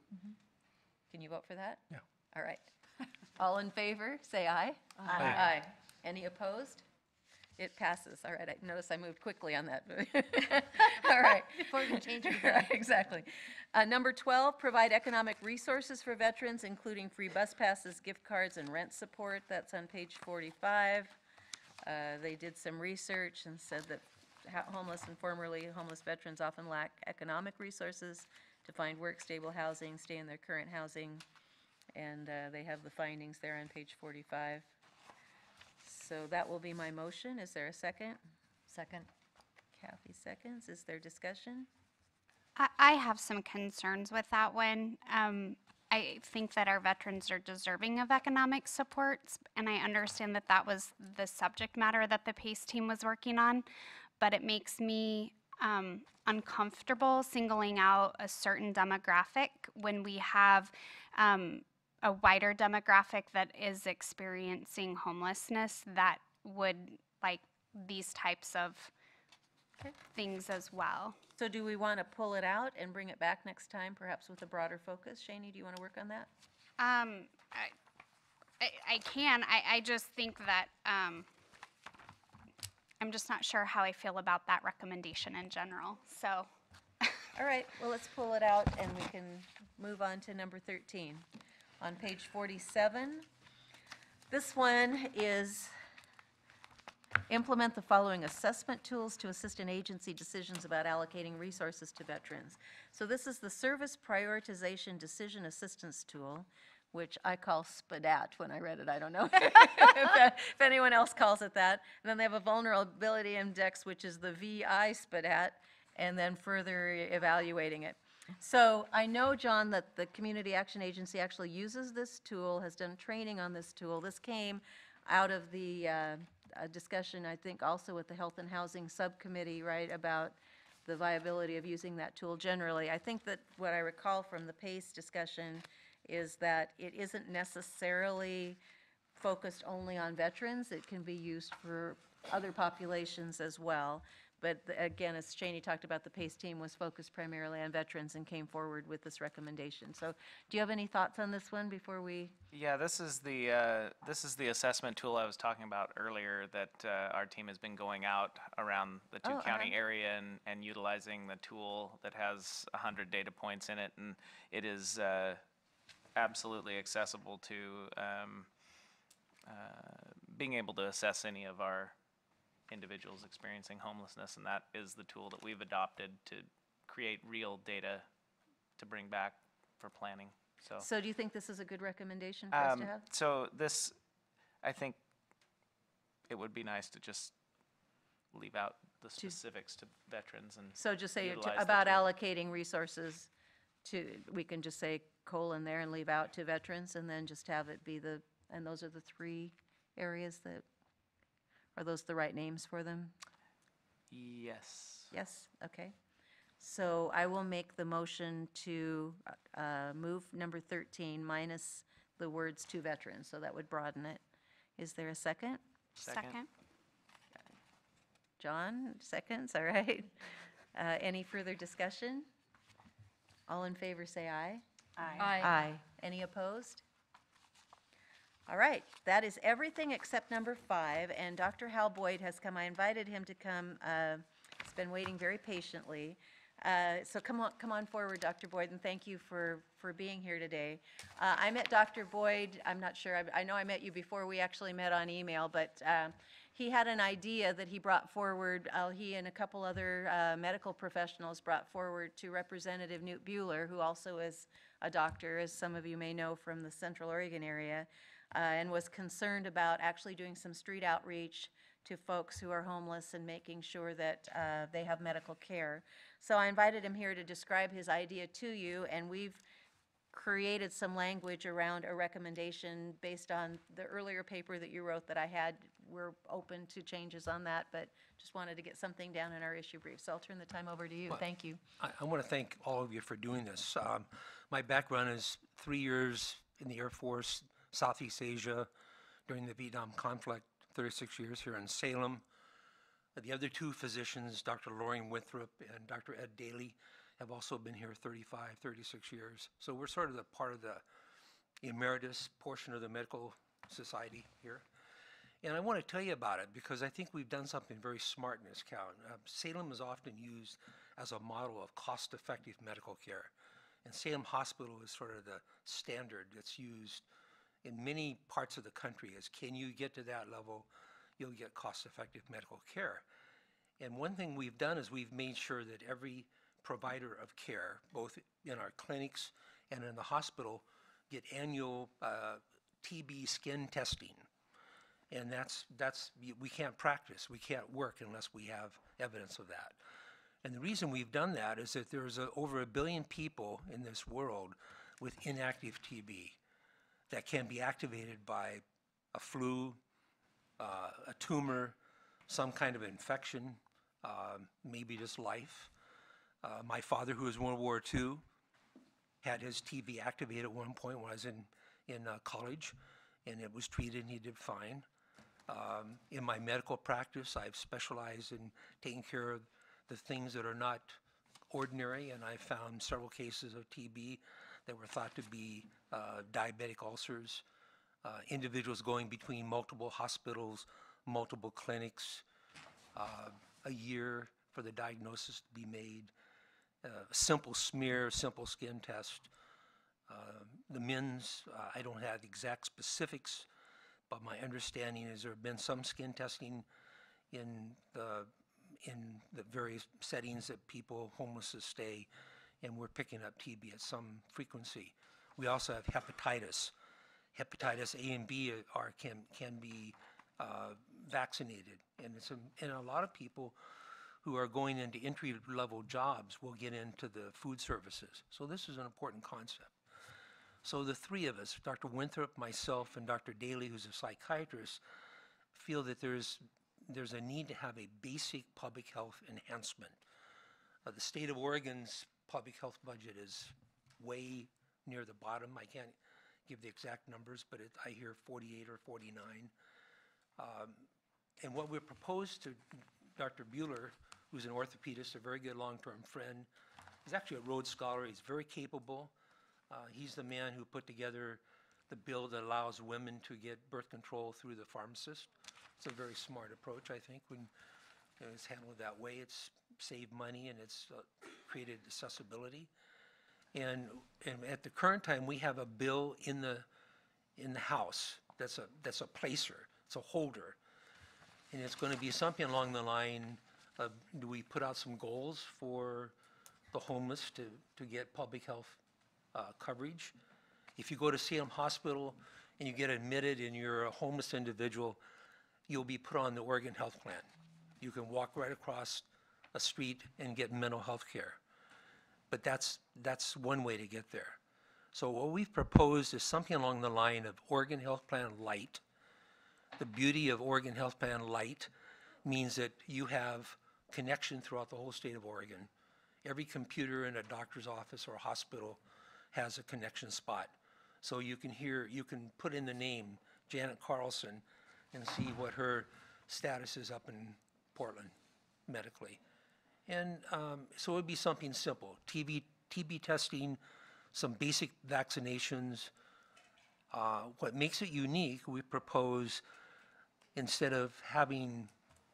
Can you vote for that? Yeah. All right. All in favor, say aye. Aye. Aye. Any opposed? It passes. All right, I notice I moved quickly on that. All right. Before you change your Right, exactly. Uh, Number twelve, provide economic resources for veterans, including free bus passes, gift cards, and rent support. That's on page forty-five. Uh, They did some research and said that ho- homeless and formerly homeless veterans often lack economic resources to find work, stable housing, stay in their current housing. And uh, they have the findings there on page forty-five. So that will be my motion. Is there a second? Second. Kathy seconds. Is there discussion? I, I have some concerns with that one. Um, I think that our veterans are deserving of economic supports, and I understand that that was the subject matter that the PACE team was working on, but it makes me um, uncomfortable singling out a certain demographic when we have um, a wider demographic that is experiencing homelessness that would like these types of Okay. things as well. So do we want to pull it out and bring it back next time, perhaps with a broader focus? Shani, do you want to work on that? Um, I, I, I can. I, I just think that um, I'm just not sure how I feel about that recommendation in general. So, All right, well, let's pull it out and we can move on to number thirteen. On page forty-seven, this one is implement the following assessment tools to assist in agency decisions about allocating resources to veterans. So this is the Service Prioritization Decision Assistance Tool, which I call SPADAT when I read it. I don't know if if anyone else calls it that. And then they have a vulnerability index, which is the V I SPADAT, and then further evaluating it. So I know, John, that the Community Action Agency actually uses this tool, has done training on this tool. This came out of the uh, a discussion, I think, also with the Health and Housing Subcommittee, right, about the viability of using that tool generally. I think that what I recall from the PACE discussion is that it isn't necessarily focused only on veterans. It can be used for other populations as well. But the- again, as Shani talked about, the PACE team was focused primarily on veterans and came forward with this recommendation. So do you have any thoughts on this one before we? Yeah, this is the, uh, this is the assessment tool I was talking about earlier that uh, our team has been going out around the Oh, two-county uh-huh. area and, and utilizing the tool that has one hundred data points in it. And it is uh, absolutely accessible to um, uh, being able to assess any of our individuals experiencing homelessness. And that is the tool that we've adopted to create real data to bring back for planning. So. So do you think this is a good recommendation for us to Um, have? So this, I think it would be nice to just leave out the specifics to veterans and So just say to- utilize the about tool. allocating resources to, we can just say colon there and leave out to veterans, and then just have it be the, and those are the three areas that, are those the right names for them? Yes. Yes, okay. So I will make the motion to uh, move number thirteen minus the words to veterans, so that would broaden it. Is there a second? second. John, seconds, all right. Uh, Any further discussion? All in favor, say aye. Aye. Aye. Any opposed? All right, that is everything except number five, and Doctor Hal Boyd has come. I invited him to come. uh, He's been waiting very patiently. Uh, So come on, come on forward, Doctor Boyd, and thank you for, for being here today. Uh, I met Doctor Boyd, I'm not sure, I I know I met you before we actually met on email, but uh, he had an idea that he brought forward, uh, he and a couple other uh, medical professionals brought forward to Representative Newt Bueller, who also is a doctor, as some of you may know from the Central Oregon area, uh, and was concerned about actually doing some street outreach to folks who are homeless and making sure that uh, they have medical care. So I invited him here to describe his idea to you, and we've created some language around a recommendation based on the earlier paper that you wrote that I had. We're open to changes on that, but just wanted to get something down in our issue brief. So I'll turn the time over to you. Well, Thank you. I, I want to thank all of you for doing this. Um, my background is three years in the Air Force, Southeast Asia, during the Vietnam conflict, thirty-six years here in Salem. The other two physicians, Doctor Lorraine Winthrop and Doctor Ed Daly, have also been here thirty-five, thirty-six years. So we're sort of the part of the emeritus portion of the medical society here. And I want to tell you about it because I think we've done something very smart in this town. Uh, Salem is often used as a model of cost-effective medical care. And Salem Hospital is sort of the standard that's used in many parts of the country as can you get to that level, you'll get cost-effective medical care. And one thing we've done is we've made sure that every provider of care, both in our clinics and in the hospital, get annual uh, T B skin testing. And that's, that's, we can't practice, we can't work unless we have evidence of that. And the reason we've done that is that there's a, over a billion people in this world with inactive T B that can be activated by a flu, uh, a tumor, some kind of infection, uh, maybe just life. Uh, my father, who was in World War Two, had his T B activated at one point when I was in, in uh, college, and it was treated and he did fine. Um, in my medical practice, I've specialized in taking care of the things that are not ordinary, and I found several cases of T B that were thought to be uh, diabetic ulcers, uh, individuals going between multiple hospitals, multiple clinics, uh, a year for the diagnosis to be made, uh, a simple smear, simple skin test. Uh, the men's, uh, I don't have exact specifics, but my understanding is there have been some skin testing in the in the various settings that people, homeless, stay, and we're picking up T B at some frequency. We also have hepatitis. Hepatitis A and B are can can be uh, vaccinated, and it's a, and a lot of people who are going into entry-level jobs will get into the food services. So this is an important concept. So the three of us, Doctor Winthrop, myself, and Doctor Daly, who's a psychiatrist, feel that there's there's a need to have a basic public health enhancement. Uh, the state of Oregon's public health budget is way near the bottom. I can't give the exact numbers, but it, I hear forty-eight or forty-nine. Um, and what we proposed to Doctor Bueller, who's an orthopedist, a very good long-term friend, he's actually a Rhodes Scholar. He's very capable. Uh, he's the man who put together the bill that allows women to get birth control through the pharmacist. It's a very smart approach, I think, when you know, it's handled that way. It's saved money and it's uh, created accessibility. And, and at the current time, we have a bill in the in the House that's a that's a placer. It's a holder, and it's going to be something along the line of: do we put out some goals for the homeless to to get public health uh, coverage? If you go to Salem Hospital and you get admitted and you're a homeless individual, you'll be put on the Oregon Health Plan. You can walk right across a street and get mental health care. But that's, that's one way to get there. So what we've proposed is something along the line of Oregon Health Plan Light. The beauty of Oregon Health Plan Light means that you have connection throughout the whole state of Oregon. Every computer in a doctor's office or a hospital has a connection spot. So you can hear, you can put in the name Janet Carlson and see what her status is up in Portland medically. And um, so it would be something simple, T B, T B testing, some basic vaccinations. Uh, what makes it unique, we propose, instead of having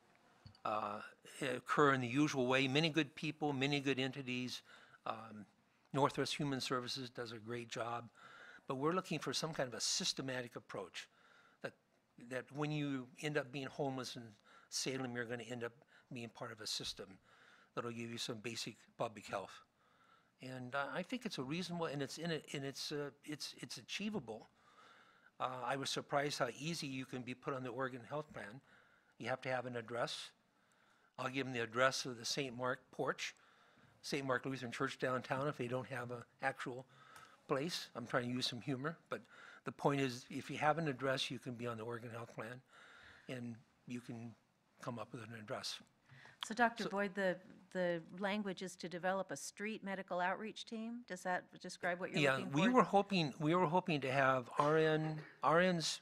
uh, it occur in the usual way, many good people, many good entities, um, Northwest Human Services does a great job, but we're looking for some kind of a systematic approach that that when you end up being homeless in Salem, you're going to end up being part of a system that'll give you some basic public health. And uh, I think it's a reasonable, and it's in it, and it's uh, it's it's achievable. Uh, I was surprised how easy you can be put on the Oregon Health Plan. You have to have an address. I'll give them the address of the Saint Mark Porch, Saint Mark Lutheran Church downtown if they don't have an actual place. I'm trying to use some humor, but the point is, if you have an address, you can be on the Oregon Health Plan, and you can come up with an address. So Doctor Boyd, the, the language is to develop a street medical outreach team? Does that describe what you're Yeah, looking for? we were hoping, we were hoping to have R N, R Ns,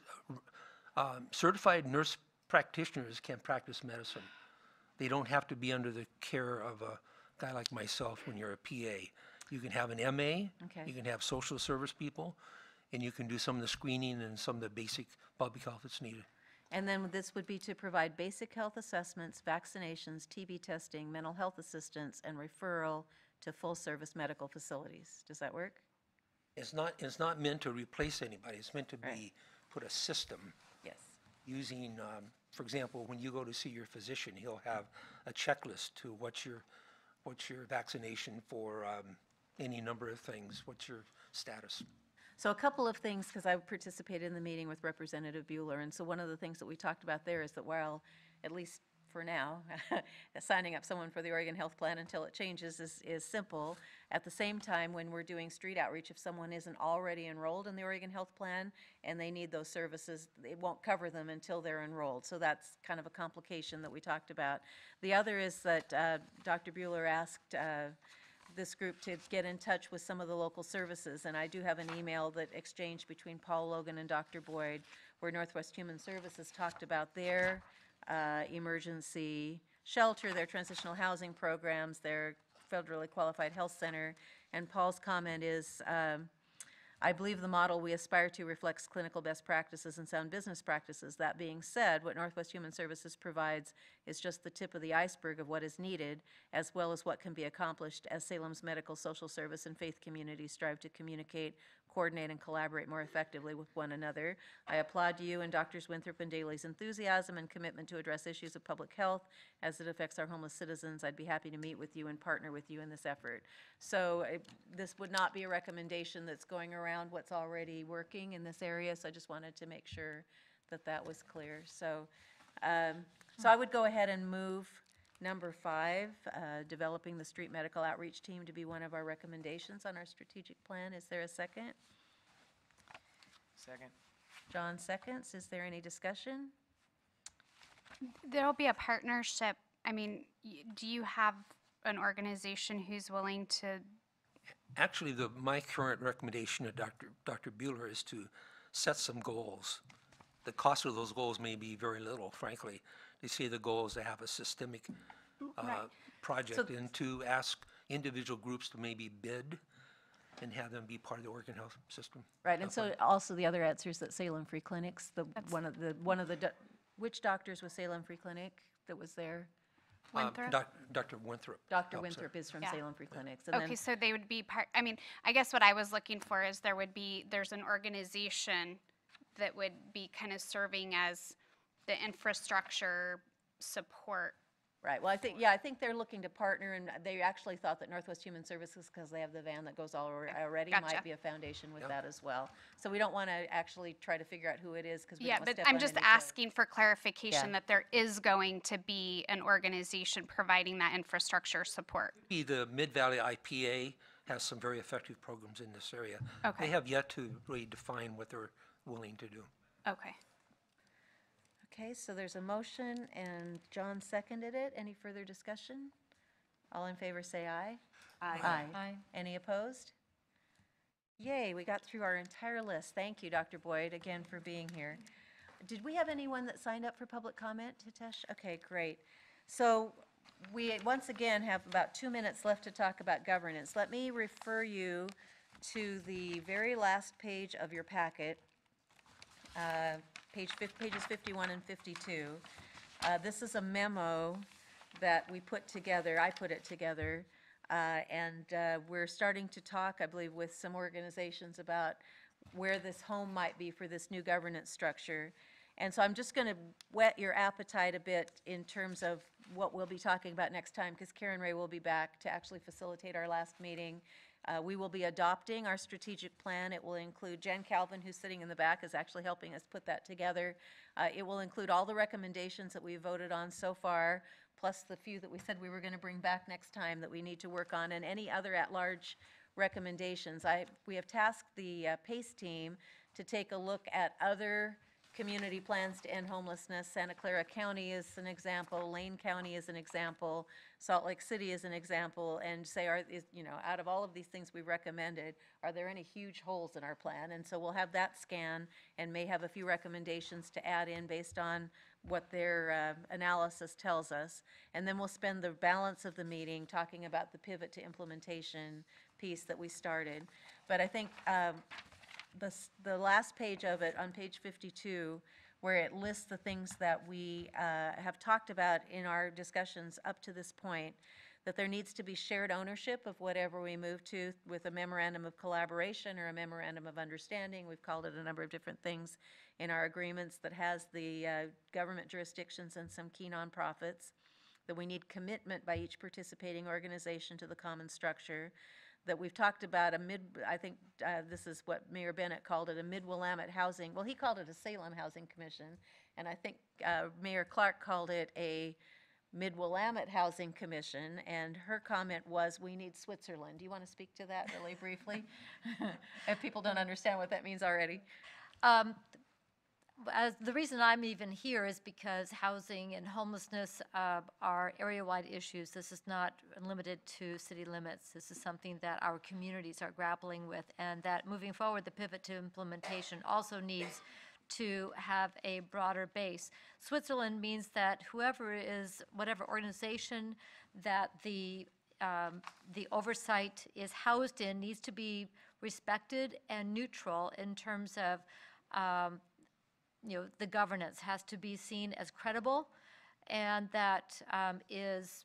um, certified nurse practitioners can practice medicine. They don't have to be under the care of a guy like myself when you're a P A. You can have an M A, Okay. you can have social service people, and you can do some of the screening and some of the basic public health that's needed. And then this would be to provide basic health assessments, vaccinations, T B testing, mental health assistance, and referral to full-service medical facilities. Does that work? It's not, it's not meant to replace anybody, it's meant to be, Right. put a system Yes. using, um, for example, when you go to see your physician, he'll have a checklist to what's your, what's your vaccination for um, any number of things, what's your status. So a couple of things, because I participated in the meeting with Representative Bueller, and so one of the things that we talked about there is that while, at least for now, signing up someone for the Oregon Health Plan until it changes is, is simple. At the same time, when we're doing street outreach, if someone isn't already enrolled in the Oregon Health Plan and they need those services, it won't cover them until they're enrolled. So that's kind of a complication that we talked about. The other is that uh, Doctor Bueller asked uh, this group to get in touch with some of the local services, and I do have an email that exchanged between Paul Logan and Doctor Boyd, where Northwest Human Services talked about their uh, emergency shelter, their transitional housing programs, their federally qualified health center, and Paul's comment is, um, I believe the model we aspire to reflects clinical best practices and sound business practices. That being said, what Northwest Human Services provides is just the tip of the iceberg of what is needed, as well as what can be accomplished as Salem's medical, social service, and faith communities strive to communicate, coordinate, and collaborate more effectively with one another. I applaud you and Doctors Winthrop and Daly's enthusiasm and commitment to address issues of public health as it affects our homeless citizens. I'd be happy to meet with you and partner with you in this effort. So uh, this would not be a recommendation that's going around what's already working in this area, so I just wanted to make sure that that was clear. So, um, so I would go ahead and move number five, uh, developing the street medical outreach team to be one of our recommendations on our strategic plan. Is there a second? Second. John seconds. Is there any discussion? There'll be a partnership. I mean, y- do you have an organization who's willing to, Actually, the, my current recommendation to Doctor Doctor Bueller is to set some goals. The cost of those goals may be very little, frankly. They say the goal is to have a systemic uh, Right. project and to ask individual groups to maybe bid and have them be part of the Oregon Health System. Right, and so also the other answer is that Salem Free Clinics, the, That's- one of the, one of the, doc- which doctors was Salem Free Clinic that was there? Uh, Winthrop? Doc- Doctor Winthrop. Doctor helps her. Winthrop is from Yeah. Salem Free Clinics. And okay, then, so they would be part, I mean, I guess what I was looking for is there would be, there's an organization that would be kind of serving as the infrastructure support. right, well, I think, yeah, I think they're looking to partner, and they actually thought that Northwest Human Services, because they have the van that goes all alre- already, Gotcha. might be a foundation with Yep. that as well. So we don't want to actually try to figure out who it is, because we Yeah, don't want to but step on I'm just any toes. asking for clarification Yeah. that there is going to be an organization providing that infrastructure support. Be The Mid-Valley I P A has some very effective programs in this area. Okay. They have yet to really define what they're willing to do. Okay. Okay, so there's a motion, and John seconded it. Any further discussion? All in favor, say aye. Aye. Aye. Any opposed? Yay, we got through our entire list. Thank you, Doctor Boyd, again for being here. Did we have anyone that signed up for public comment, Hitesh? Okay, great. So we, once again, have about two minutes left to talk about governance. Let me refer you to the very last page of your packet, uh, page, fif- pages fifty-one and fifty-two. Uh, This is a memo that we put together, I put it together, uh, and uh, we're starting to talk, I believe, with some organizations about where this home might be for this new governance structure. And so I'm just going to whet your appetite a bit in terms of what we'll be talking about next time, because Karen Ray will be back to actually facilitate our last meeting. Uh, We will be adopting our strategic plan. It will include, Jen Calvin, who's sitting in the back, is actually helping us put that together. Uh, It will include all the recommendations that we voted on so far, plus the few that we said we were going to bring back next time that we need to work on, and any other at-large recommendations. I, we have tasked the uh, PACE team to take a look at other community plans to end homelessness. Santa Clara County is an example, Lane County is an example, Salt Lake City is an example, and say, are, is, you know, out of all of these things we've recommended, are there any huge holes in our plan? And so we'll have that scan and may have a few recommendations to add in based on what their uh, analysis tells us. And then we'll spend the balance of the meeting talking about the pivot to implementation piece that we started. But I think um, the, s- the last page of it, on page fifty-two, where it lists the things that we uh, have talked about in our discussions up to this point, that there needs to be shared ownership of whatever we move to with a memorandum of collaboration or a memorandum of understanding. We've called it a number of different things in our agreements that has the uh, government jurisdictions and some key nonprofits, that we need commitment by each participating organization to the common structure, that we've talked about a mid, I think uh, this is what Mayor Bennett called it, a mid-Willamette housing, well, he called it a Salem Housing Commission, and I think uh, Mayor Clark called it a Mid-Willamette Housing Commission, and her comment was, we need Switzerland. Do you want to speak to that really briefly? If people don't understand what that means already. Um, As, the reason I'm even here is because housing and homelessness uh, are area-wide issues. This is not limited to city limits. This is something that our communities are grappling with, and that moving forward, the pivot to implementation also needs to have a broader base. Switzerland means that whoever is, whatever organization that the um, the oversight is housed in needs to be respected and neutral in terms of um, you know, the governance has to be seen as credible, and that um, is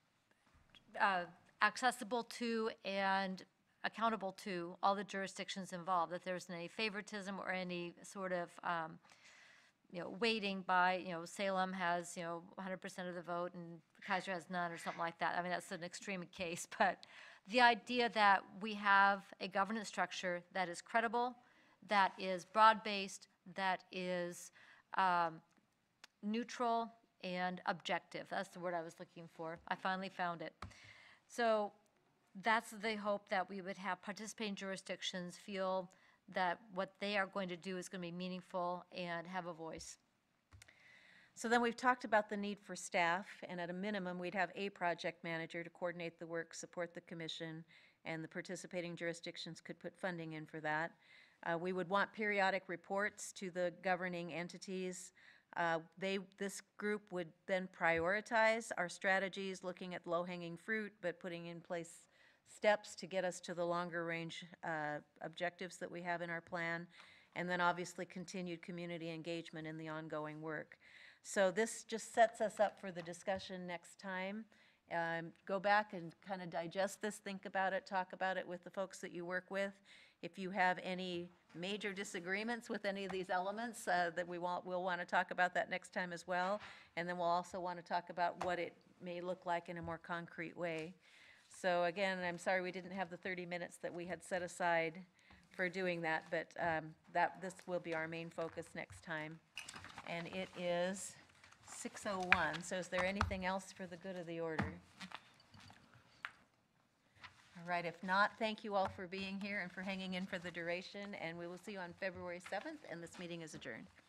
uh, accessible to and accountable to all the jurisdictions involved, that there isn't any favoritism or any sort of, um, you know, weighting by, you know, Salem has, you know, one hundred percent of the vote and Kaiser has none or something like that. I mean, that's an extreme case, but the idea that we have a governance structure that is credible, that is broad-based, that is um, neutral and objective. That's the word I was looking for. I finally found it. So that's the hope, that we would have participating jurisdictions feel that what they are going to do is going to be meaningful and have a voice. So then we've talked about the need for staff, and at a minimum, we'd have a project manager to coordinate the work, support the commission, and the participating jurisdictions could put funding in for that. Uh, We would want periodic reports to the governing entities. Uh, They, this group would then prioritize our strategies, looking at low-hanging fruit, but putting in place steps to get us to the longer-range uh, objectives that we have in our plan, and then obviously continued community engagement in the ongoing work. So this just sets us up for the discussion next time. Um, Go back and kind of digest this, think about it, talk about it with the folks that you work with. If you have any major disagreements with any of these elements, uh, that we want, we'll want to talk about that next time as well. And then we'll also want to talk about what it may look like in a more concrete way. So again, I'm sorry we didn't have the thirty minutes that we had set aside for doing that, but um, that, this will be our main focus next time. And it is six oh one, so is there anything else for the good of the order? All right, if not, thank you all for being here and for hanging in for the duration, and we will see you on February seventh, and this meeting is adjourned.